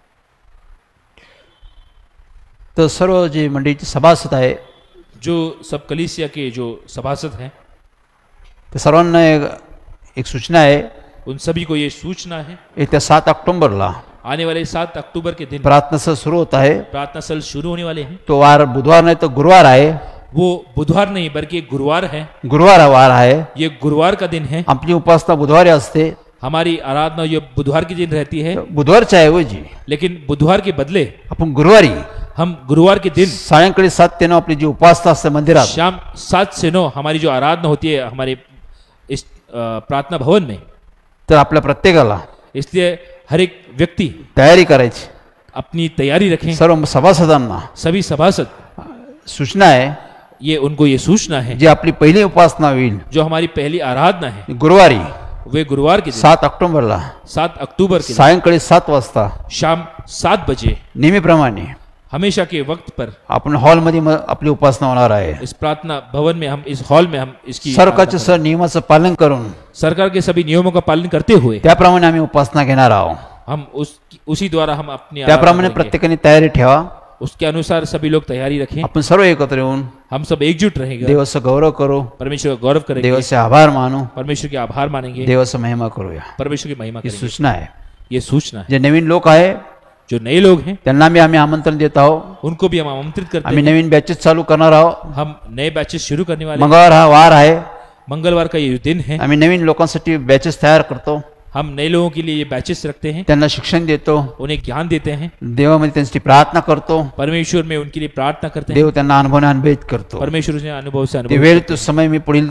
तर सर्व जे मंडळीचे सभासद आहे, जो सब कलीसिया के जो सभासद हैं, तर सर्वांना एक सूचना आहे. उन सभी को ये सूचना है, येत्या 7 ऑक्टोबरला आने वाले 7 अक्टूबर के दिन प्रार्थना सह सुरू होत आहे. प्रार्थना स्थल शुरू होने वाले हैं. तो वार बुधवार नाही तर गुरुवार आहे. वो बुधवार नहीं बल्कि गुरुवार है. गुरुवार हा वार आहे. ये गुरुवार का दिन है. आपली उपासना बुधवारी असते, हमारी आराधना ये बुधवार के दिन रहती है, बुधवारच्या ऐवजी लेकिन बुधवार के बदले आपण गुरुवारी हम गुरुवार के दिन सायंकाळी 7 ते 9 आपली जी उपासना असते मंदिरात, शाम 7 से 9 हमारी जो आराधना होती है हमारे इस प्रार्थना भवन में. तर आपल्या प्रत्येकाला इसलिए हर एक व्यक्ति तयारी करायची. अपनी तैयारी रखें. सर्व सभासदांना सभी सभासद, सूचना आहे, ये उनको ये सूचना है, जी आपली पहिली उपासना होईल जो हमारी पहली आराधना है गुरुवारी वे गुरुवार के दिन 7 ऑक्टोबरला 7 अक्टूबर के दिन सायंकाळी 7 वाजता शाम 7 बजे नेहमीप्रमाणे हमेशा के वक्त पर आपण हॉलमध्ये आपली उपासना होणार आहे. इस प्रार्थना भवन में, हम इस हॉल में हम इसकी सरकारच्या सर्व नियमाचं पालन करून सरकार के सभी नियमों का पालन करते हुए त्याप्रमाणे आम्ही उपासना घेणार आहोत. हम उसी द्वारा हम अपनी त्याप्रमाणे आराधना करेंगे. प्रत्येकाने तयारी ठेवा. उसके अनुसार सभी लोग तैयारी रखें. आपण सर्व एकत्र येऊन हम सब एकजुट रहेंगे, देवाचा गौरव करू, परमेश्वर का गौरव करेंगे, देवाचे आभार मानू, परमेश्वर के आभार मानेंगे, देवाचा महिमा करूया. परमेश्वर की महिमा ही करेंगे. सूचना आहे. ये सूचना है. जे नवीन लोक आहे जो नए लोग हैं त्यांना आम्ही आमंत्रण देत आहोत. उनको भी हम आमंत्रित करते आम्ही हैं. नवीन बॅचेस चालू करणार आहोत. हम नए बैचेस शुरू करने वाले हैं. मंगळवार हा वार आहे. मंगलवार का ये दिन है. आम्ही नवीन लोकांसाठी बॅचेस तयार करतो, हम नए लोगों के लिए ये बैचेस रखते हैं, त्यांना शिक्षण देतो, उन्हें ज्ञान देते हैं, देवामध्ये त्यांची प्रार्थना करतो, परमेश्वर में उनके लिए प्रार्थना करते हैं, देव त्यांना अनुभवाने अनुभवित करतो. परमेश्वर से अनुभव से ते अनुभव. वेळ तो समय मी पुढील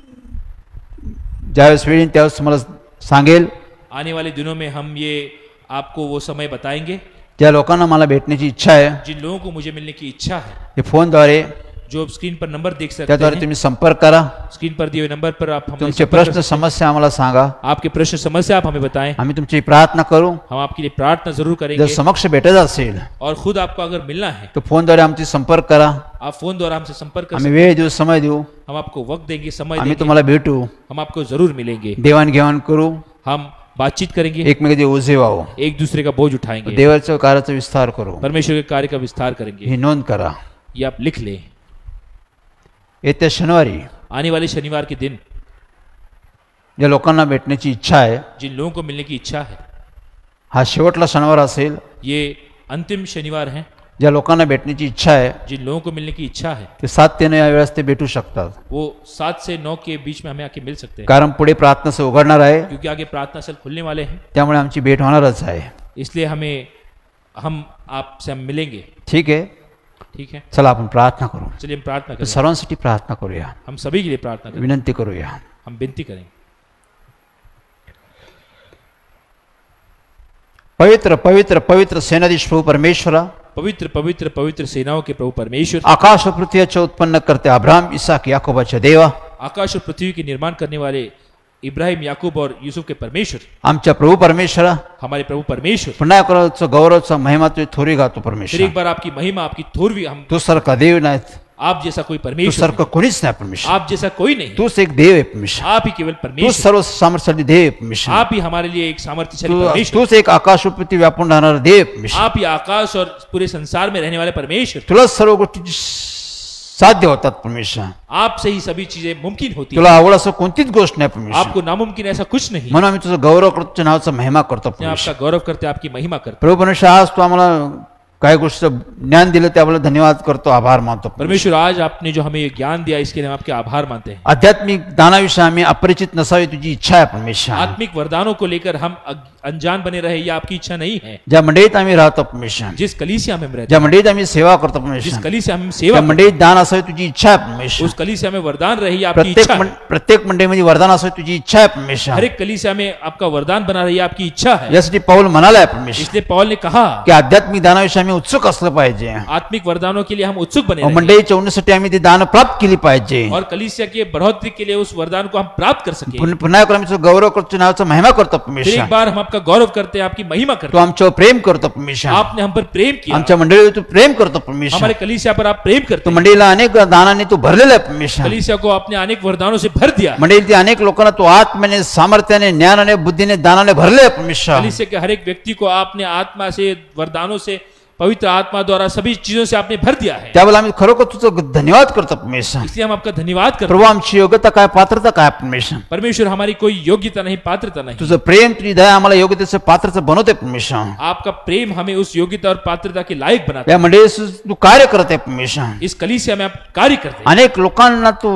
ज्यावेळेस वेळ येईल त्यावेळेस तुम्हाला सांगेल. आने वाले दिनों में हम ये आपको वो समय बताएंगे. ज्या लोकांना मला भेटण्याची इच्छा आहे, जिन लोगों को मुझे मिलने की इच्छा है, हे फोनद्वारे जो स्क्रीन पर नंबर देख सकते त्याद्वारे हैं, तुम्ही संपर्क करा. स्क्रीन पर दिए हुए नंबर पर आप हमें तुमचे संपर्क प्रश्न कर सकते समस्या आम्हाला सांगा. हैं. आपके प्रश्न समस्या आप हमें बताएं, आम्ही तुमची प्रार्थना करू. हम आपके लिए प्रार्थना जरूर जर करेंगे. समक्ष भेटायचं असेल और खुद आपको अगर मिलना है तर फोनद्वारे आमची संपर्क करा. आप फोन द्वारा हमसे संपर्क कर आम्ही सकते वेळ देऊ, समय देऊ. हैं. हम आपको वक्त देंगे, समय आम्ही देंगे, तुम्हाला भेटू, हम आपको जरूर मिलेंगे. देवाणघेवाण करू, हम बातचीत करेंगे, एकमेकांचे ओझे व्हावं, एक दूसरे का बोझ उठाएंगे, देवाच्या कार्याचा विस्तार करू. परमेश्वर के कार्य का विस्तार करेंगे. ही नोंद करा. ये आप लिख लें. येत्या शनिवारी आने वाले शनिवार के दिन ज्या लोकांना भेटण्याची इच्छा आहे, जिन लोगों को मिलने की इच्छा है, हा शेवटला शनिवार असेल. ये अंतिम शनिवार है. ज्या लोकांना भेटण्याची इच्छा आहे जिन लोगों को मिलने की इच्छा है ते 7 ते 9 या वेळेस ते भेटू शकतात. वो 7 से 9 के बीच में हमें आके मिल सकते हैं, कारण पुढे प्रार्थना से उघडणार आहे, क्योंकि आगे प्रार्थना स्थल खुलने वाले हैं. त्यामुळे आमची भेट होणारच आहे. इसलिए हम आपसे हम मिलेंगे. ठीक आहे, ठीक है, चला आपण प्रार्थना करू. चलिए हम प्रार्थना करें. सर्वांसाठी प्रार्थना करूया, हम सभी के लिए प्रार्थना करें, विनंती करूया. हम विनती करें. पवित्र पवित्र पवित्र सेनाधीश प्रभू परमेश्वरा, पवित्र पवित्र पवित्र सेनाओं के प्रभु परमेश्वर, आकाश और पृथ्वीचे उत्पन्न करते अब्राहम, इसाक, याकोबाचे देवा, आकाश और पृथ्वी के निर्माण करने वाले इब्राहिम, याकूब और यूसुफ के परमेश्वर, आमच्या प्रभू परमेश्वरा, हमारे प्रभु परमेश्वर, पुन्हा करायचं गौरवचा महिमा तुझी थोरी गातो फिर परमेश्वर. एक बार आपकी महिमा, आपकी थोरवी, हम तू सारखा देव नाहीत, आप जैसा कोई तू परमेश्वर सारखं नहीं. कोणीच नाही परमेश्वर. आप जैसा कोई नहीं. तूच एक देव आहे परमेश्वर. आप ही केवल तू परमेश्वर. सर्व सामर्थ्यशाली देव आहे परमेश्वर. आप ही हमारे लिए एक सामर्थ्यशाली परमेश्वर. तूच एक आकाश और पृथ्वी व्यापून राहणारा देव आहे परमेश्वर. आप ही आकाश और पूरे संसार में रहने वाले परमेश्वर. तुला सर्व गोष्टी साध्य होतात परमेश्वर. आपसे ही सभी चीजें मुमकिन होती तुला हैं. आवड असं कोणतीच गोष्ट नाही परमेश्वर. आपको नामुमकिन ऐसा कुछ नहीं. म्हणून आम्ही तुझं गौरव करतो, तुझ्या नावाचा महिमा करतो मैं परमेश्वर. आपका गौरव करते, आपकी महिमा करते. प्रभू परमेश्वर, आज तू आम्हाला काही गोष्टीचं ज्ञान दिलं त्याबद्दल धन्यवाद करतो, आभार मानतो. परमेश्वर, आज आपने जो हमें ये ज्ञान दिया इसके लिए हम आपके आभार मानते हैं. आध्यात्मिक दानाविषयी आम्ही अपरिचित नसावी तुझी इच्छा आहे परमेश्वर. आत्मिक वरदानों को लेकर हम अनजान बने रहे, ये आपकी इच्छा नहीं है. ज्या मंडळीत आम्ही राहतो परमेश्वर, जिस कलीसिया में हम रहते ज्या मंडळीत आम्ही सेवा करतो हैं, जिस परमेश्वर, कलीसिया में हम त्या सेवा करते मंडळीत दान असावी तुझी इच्छा आहे परमेश्वर. हैं, उस कलीसिया में वरदान रही, आपकी इच्छा है. प्रत्येक मंडळीमध्ये वरदान असावी तुझी इच्छा आहे परमेश्वर. हर एक कलीसिया में आपका वरदान बना रही, आपकी इच्छा है. यासाठी पाऊल म्हणालाय परमेश्वर इसलिए पौल ने कहा की आध्यात्मिक दानाविषयी आम्ही उत्सुक असलं पाहिजे. आत्मिक वरदानों के लिए हम उत्सुक बने रहें. मंडळीच्या उन्नतीसाठी आम्ही ती दान प्राप्त केली पाहिजे. और कलीसिया के बढ़ोतरी के लिए उस वरदान को हम प्राप्त कर सके. पुन्हा एकदा आम्ही तुझं गौरव करतो, तुझ्या नावाचा महिमा करतो फिर परमेश्वर. एक बार हम आपका गौरव करते हैं, आपकी महिमा करते तू हैं. आमच्यावर प्रेम करतो परमेश्वर. आपने हम पर प्रेम किया, आमच्या मंडळीवर तू प्रेम करतो परमेश्वर. हमारे कलीसिया पर आप प्रेम करते तू हैं. मंडळीला अनेक दानाने तू भरलेला आहे परमेश्वर. कलीसिया को आपने अनेक वरदानों से भर दिया. मंडळीतील अनेक लोकांना तू आत्म्याने, सामर्थ्याने, ज्ञानाने, बुद्धीने, दानाने भरले आहे परमेश्वर. कलीसिया के हर एक व्यक्ति को आपने आत्मा से, वरदानों से, पवित्र आत्मा द्वारा सभी चीजों से आपने भर दिया है. त्यावेळेला आम्ही खरोखर तुझं धन्यवाद करतो परमेश्वर. इसलिए हम आपका धन्यवाद करते प्रभू, आमची योग्यता काय, पात्रता काय परमेश्वर. हैं. परमेश्वर, हमारी कोई योग्यता नहीं, पात्रता नहीं. तुझं प्रेम, तुझी दया आम्हाला योग्यतेचं पात्रचं बनवते परमेश्वर. आपका प्रेम हमें उस योग्यता और पात्रता के लायक बनाता या मंडळीत तू कार्य करते परमेश्वर. है. इस कलीसिया में आप कार्य करते हैं. अनेक लोकांना तू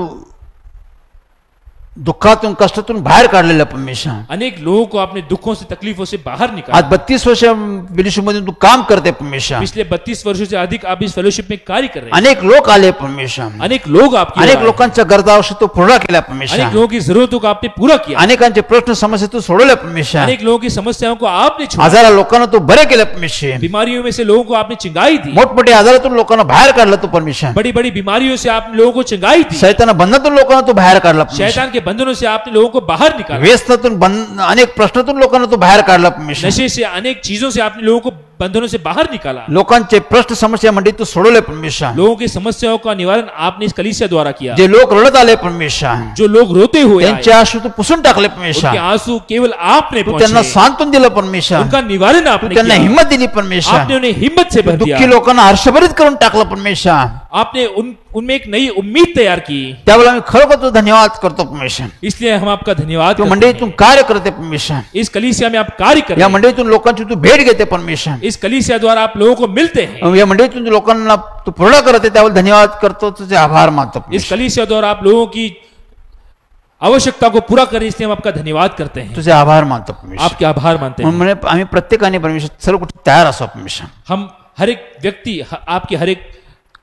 दुःखातून, कष्टातून बाहेर काढलेलं परमेश्वर. अनेक लोगों को आपने दुखों से, तकलीफों से बाहर निकाला. आज 32 वर्ष फेलोशिप मध्ये तू काम करते परमेश्वर. पिछले 32 वर्षों से अधिक आप इस फेलोशिप में कार्य कर रहे हैं. अनेक लोक आले परमेश्वर. अनेक लोग आपकी ओर अनेक आए. लोकांच्या गरजा आवश्यक तू पूर्ण केल्या अनेक परमेश्वर. लोगों की जरूरतों को आपने पूरा किया. अनेकांचे प्रश्न समस्या तू सोडवले परमेश्वर. अनेक लोगों की समस्याओं को आपने छोड़ा. आजारा लोकांना तू बरे केले परमेश्वर. बीमारियों में से लोगों को आपने चिंगाई दी. मोठमोठ्या आजारातून लोकांना बाहेर काढलं तू परमेश्वर. बड़ी बड़ी बीमारियों से आपने लोगों को चिंगाई दी. शैताना बंधनातून लोकांना तू बाहेर काढला परमेश्वर. शैतान के बंधनों से आपने लोगों को बाहर निकाला. व्यसनातून अनेक प्रश्नातून लोकांना तू बाहेर काढला परमेश्वर. नशे से, अनेक चीजों से आपने लोगों को बंधनों से बाहर निकाला. लोकांचे प्रश्न समस्या मंडळीत तू सोडवले परमेश्वर. लोगों की समस्याओं का निवारण आपने इस कलीसिया द्वारा किया. जे लोक रडत आले परमेश्वर, जो लोग रोते हुए आए, त्यांचे आशू तू पुसून टाकले उनके परमेश्वर. आंसू केवल आपने तू त्यांना पहुंचे. सांत्वन दिलं परमेश्वर. उनका निवारण तू आपने त्यांना किया. हिंमत दिली परमेश्वर. आपने उन्हें हिम्मत से भर दिया. दुःखी लोकांना हर्षभरित करून टाकलं परमेश्वर. आपने उनमें एक नई उम्मीद तैयार की. त्यावेळेला आम्ही खरोखर तुझा धन्यवाद करतो परमेश्वर. इसलिए हम आपका धन्यवाद तू करते मंडळीतून हैं. कार्य करते परमेश्वर. इस कलीसिया में आप कार्य कर या रहे हैं. मंडळीतून लोकांची तू भेट घेते परमेश्वर. इस कलीसिया द्वारा आप लोगों को मिलते हैं. या मंडळीतून लोकांना तू पूर्ण करते त्यावेळेला धन्यवाद करतो, तुझे आभार मानतो इस परमेश्वर. कलीसिया द्वारा आप लोगों की आवश्यकता को पूरा करें, इसलिए हम आपका धन्यवाद करते हैं. तुझे आभार मानतो परमेश्वर. आपके आभार मानते म्हणून हैं. म्हणे आम्ही प्रत्येकाने परमेश्वर सर्व कुठे तयार असो परमेश्वर. हम हर एक व्यक्ति आपकी हर एक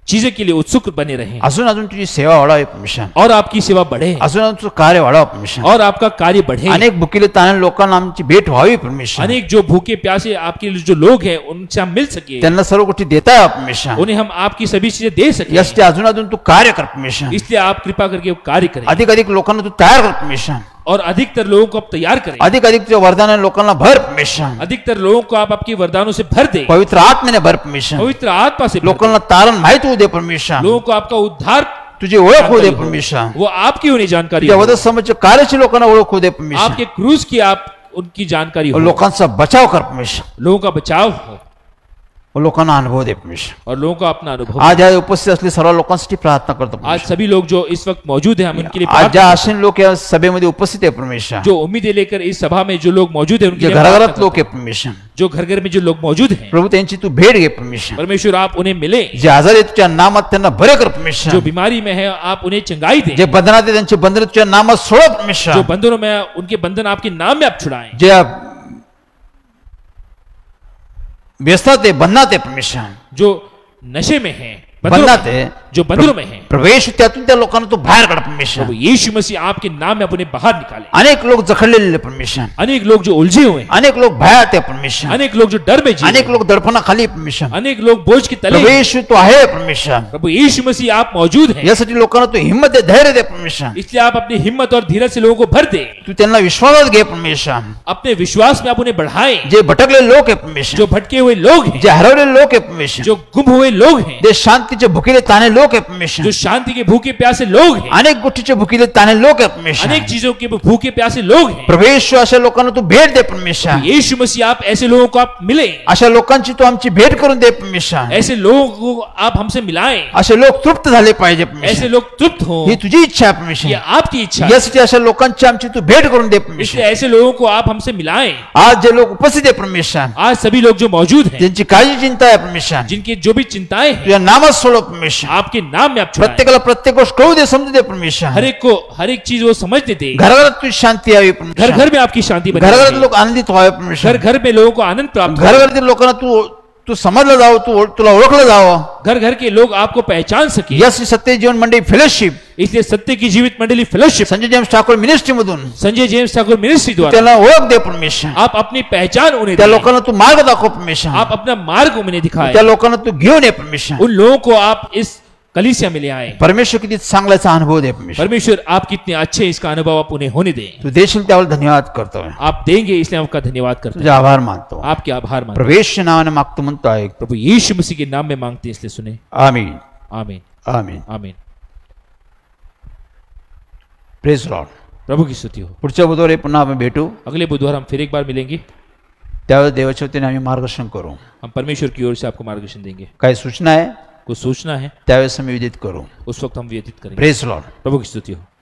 चीजें के लिए उत्सुक बने रहें अजून अजून तुझी सेवा वाढावी परमेश्वर. और आपकी सेवा बढ़े अजून अजून तुझं कार्य वाढावं परमेश्वर. और आपका कार्य बढ़े. अनेक भुकेले ताणे लोकांना आमची भेट व्हावी परमेश्वर. अनेक जो भूखे प्यासे आपके जो लोग हैं उनसे हम मिल सके, त्यांना सर्व गोष्टी देता यावं परमेश्वर. उन्हें हम आपकी सभी चीजें दे सके. यासाठी अजून अजून तू कार्य कर परमेश्वर. इसलिए आप कृपा करके कार्य करें अधिक अधिक लोकांना तू तयार कर परमेश्वर. और अधिकतर लोगों को आप तैयार करें. अधिक अधिक तुझ्या वरदानाने लोकांना भर परमेश्वर. अधिकतर लोगों को आप आपके वरदानों से भर दे. पवित्र आत्म्याने भर परमेश्वर. पवित्र आत्मा से भर दे. लोकांना तारण माहित होऊ दे परमेश्वर. लोगों को आपका उद्धार तुझी ओळख होऊ दे परमेश्वर. वो आपकी होने जानकारी तुझ्या हो. वधू समोरच्या कार्याची लोकांना ओळख होऊ दे परमेश्वर. आपके क्रूज की आप उनकी जानकारी और हो. लोकांचा बचाव कर परमेश्वर. लोगों का बचाव हो और लोकांना अनुभव दे परमेश्वर. और लोगों का अपना अनुभव. आज या उपस्थित असलेल्या सर्व लोकांसाठी प्रार्थना करतो आज परमेश्वर. सभी लोग जो इस वक्त मौजूद हैं हम उनके लिए आज प्रार्थना ज्या करते आशीन लोक या सभेमध्ये उपस्थित आहे परमेश्वर. हैं. जो उम्मीदें लेकर इस सभा में जो लोग मौजूद हैं उनके जे लिए प्रार्थना घराघरात करते लोक हैं. आहे परमेश्वर. जो घर घर में जो लोग मौजूद हैं प्रभू त्यांची तू भेट घे परमेश्वर. परमेश्वर आप उन्हें मिले. जे आजारी आहेत तुझ्या नामात त्यांना बरे कर जो परमेश्वर. बीमारी में है आप उन्हें चंगाई दें. जे बंधनात आहे त्यांचे बंधन तुझ्या नामात सोड परमेश्वर. जो बंधनों में उनके बंधन आपके नाम में आप छुड़ाएं. जे व्यसनात आहे बंधनात आहे परमेश्वर. जो नशे में है बंधनात आहे जो बंधनों में है प्रवेश त्यातून त्या लोकांना तू बाहेर काढ परमेश्वर. प्रभु यीशु मसीह आपके नाम में आप उन्हें बाहर निकाले. अनेक लोक जखडलेले परमेश्वर. अनेक लोग जो उलझे हुए हैं, अनेक लोक भयात आहे परमेश्वर. अनेक लोग जो डर में जी रहे अनेक हैं, लोक दडपणाखाली आहे परमेश्वर. अनेक लोग बोझ के तले हैं. प्रवेश तू आहे परमेश्वर. प्रभु यीशु मसीह आप मौजूद हैं. यासाठी लोकांना तू हिंमत दे, धैर्य दे परमेश्वर. इसलिए आप अपनी हिम्मत और धीरज से लोगों को भर दे. तू त्यांना विश्वासात घे परमेश्वर. अपने विश्वास में आप उन्हें बढ़ाएं. जे भटकलेले लोक आहे परमेश्वर. जो भटके हुए लोग हैं, जे हरवलेले लोक आहे परमेश्वर. जो गुम हुए लोग हैं, जे शांतीचे भुकेले ताणे लोक आहे परमेश्वर. जो शांति के भूखे प्यासे लोग हैं, अनेक गोष्टीचे भुकेले ताणे लोक आहे परमेश्वर. अनेक चीजों के भूखे प्यासे लोग हैं. प्रवेश अशा लोकांना तू भेट दे परमेश्वर. यीशु मसीह आप ऐसे लोगों को आप मिले. अशा लोकांची तू आमची भेट करून दे परमेश्वर. ऐसे लोगों को आप हमसे मिलाएं. असे लोक तृप्त झाले पाहिजे ऐसे परमेश्वर. लोग तृप्त हो. ही तुझी इच्छा आहे ये परमेश्वर. आपकी इच्छा है. यासाठी अशा लोकांची आमची तू भेट करून दे इसलिए परमेश्वर. ऐसे लोगों को आप हमसे मिलाएं. आज जे लोक उपस्थित आहे परमेश्वर, आज सभी लोग जो मौजूद हैं, ज्यांची काळजी चिंता आहे परमेश्वर, जिनकी जो भी चिंताएं हैं, तुझ्या नामात सोडव परमेश्वर. आपके नाम में आप छुड़ाएं. प्रत्येकाला प्रत्येक गोष्ट कळू दे, समजू दे परमेश्वर. हर एक चीज वो समझने दे. घराघरात तुझी शांती यावी घर परमेश्वर. घर में आपकी शांति बनी घराघरात रहे. लोक आनंदित व्हावे घर परमेश्वर. घर में लोगों को आनंद प्राप्त हो. घराघरातील लोकांना तू तू समजलं जावं, तू तुला ओळखलं जावं. घर घर के लोग आपको पहचान सके. यासाठी सत्य जीवन मंडळी फेलोशिप इसलिए सत्य की जीवित मंडली fellowship Sanjay James Thakur ministry मधून संजय जेम्स ठाकुर मिनिस्ट्री द्वारा त्याला ओळख दे परमेश्वर. आप अपनी पहचान उन्हें त्या दें. लोकांना तू मार्ग दाखव परमेश्वर. आप अपना मार्ग उन्हें दिखाएं. त्या लोकांना तू घेऊन ये परमेश्वर. उन लोगों को आप इस कलीसिया में ले आए. परमेश्वर किती चांगल्याचा अनुभव दे परमेश्वर. परमेश्वर आप कितने अच्छे हैं, इसका अनुभव आप उन्हें होने दें. तू देशील त्यावर धन्यवाद करतोय. आप देंगे इसलिए आपका धन्यवाद करते हैं. तुझे आभार मानतो. आपके आभार मानते हैं. प्रवेश नावाने मागतो म्हणतो ऐक. प्रभु यीशु मसीह के नाम में मांगते हैं, इसलिए सुने. आमीन आमीन आमीन. आमीन. Praise Lord. प्रभु की स्तुति हो. पुढच्या बुधवारी पुन्हा आपण भेटू. अगले बुधवार हम फिर एक बार मिलेंगे. त्यावेळेस देवाच्या वतीने आम्ही मार्गदर्शन करू. हम परमेश्वर की ओर से आपको मार्गदर्शन देंगे. काही सूचना आहे कुछ सूचना है त्यावेळेस आम्ही विदित करू. उस वक्त हम व्यतीत करेंगे. Praise Lord. प्रभु की स्तुति हो.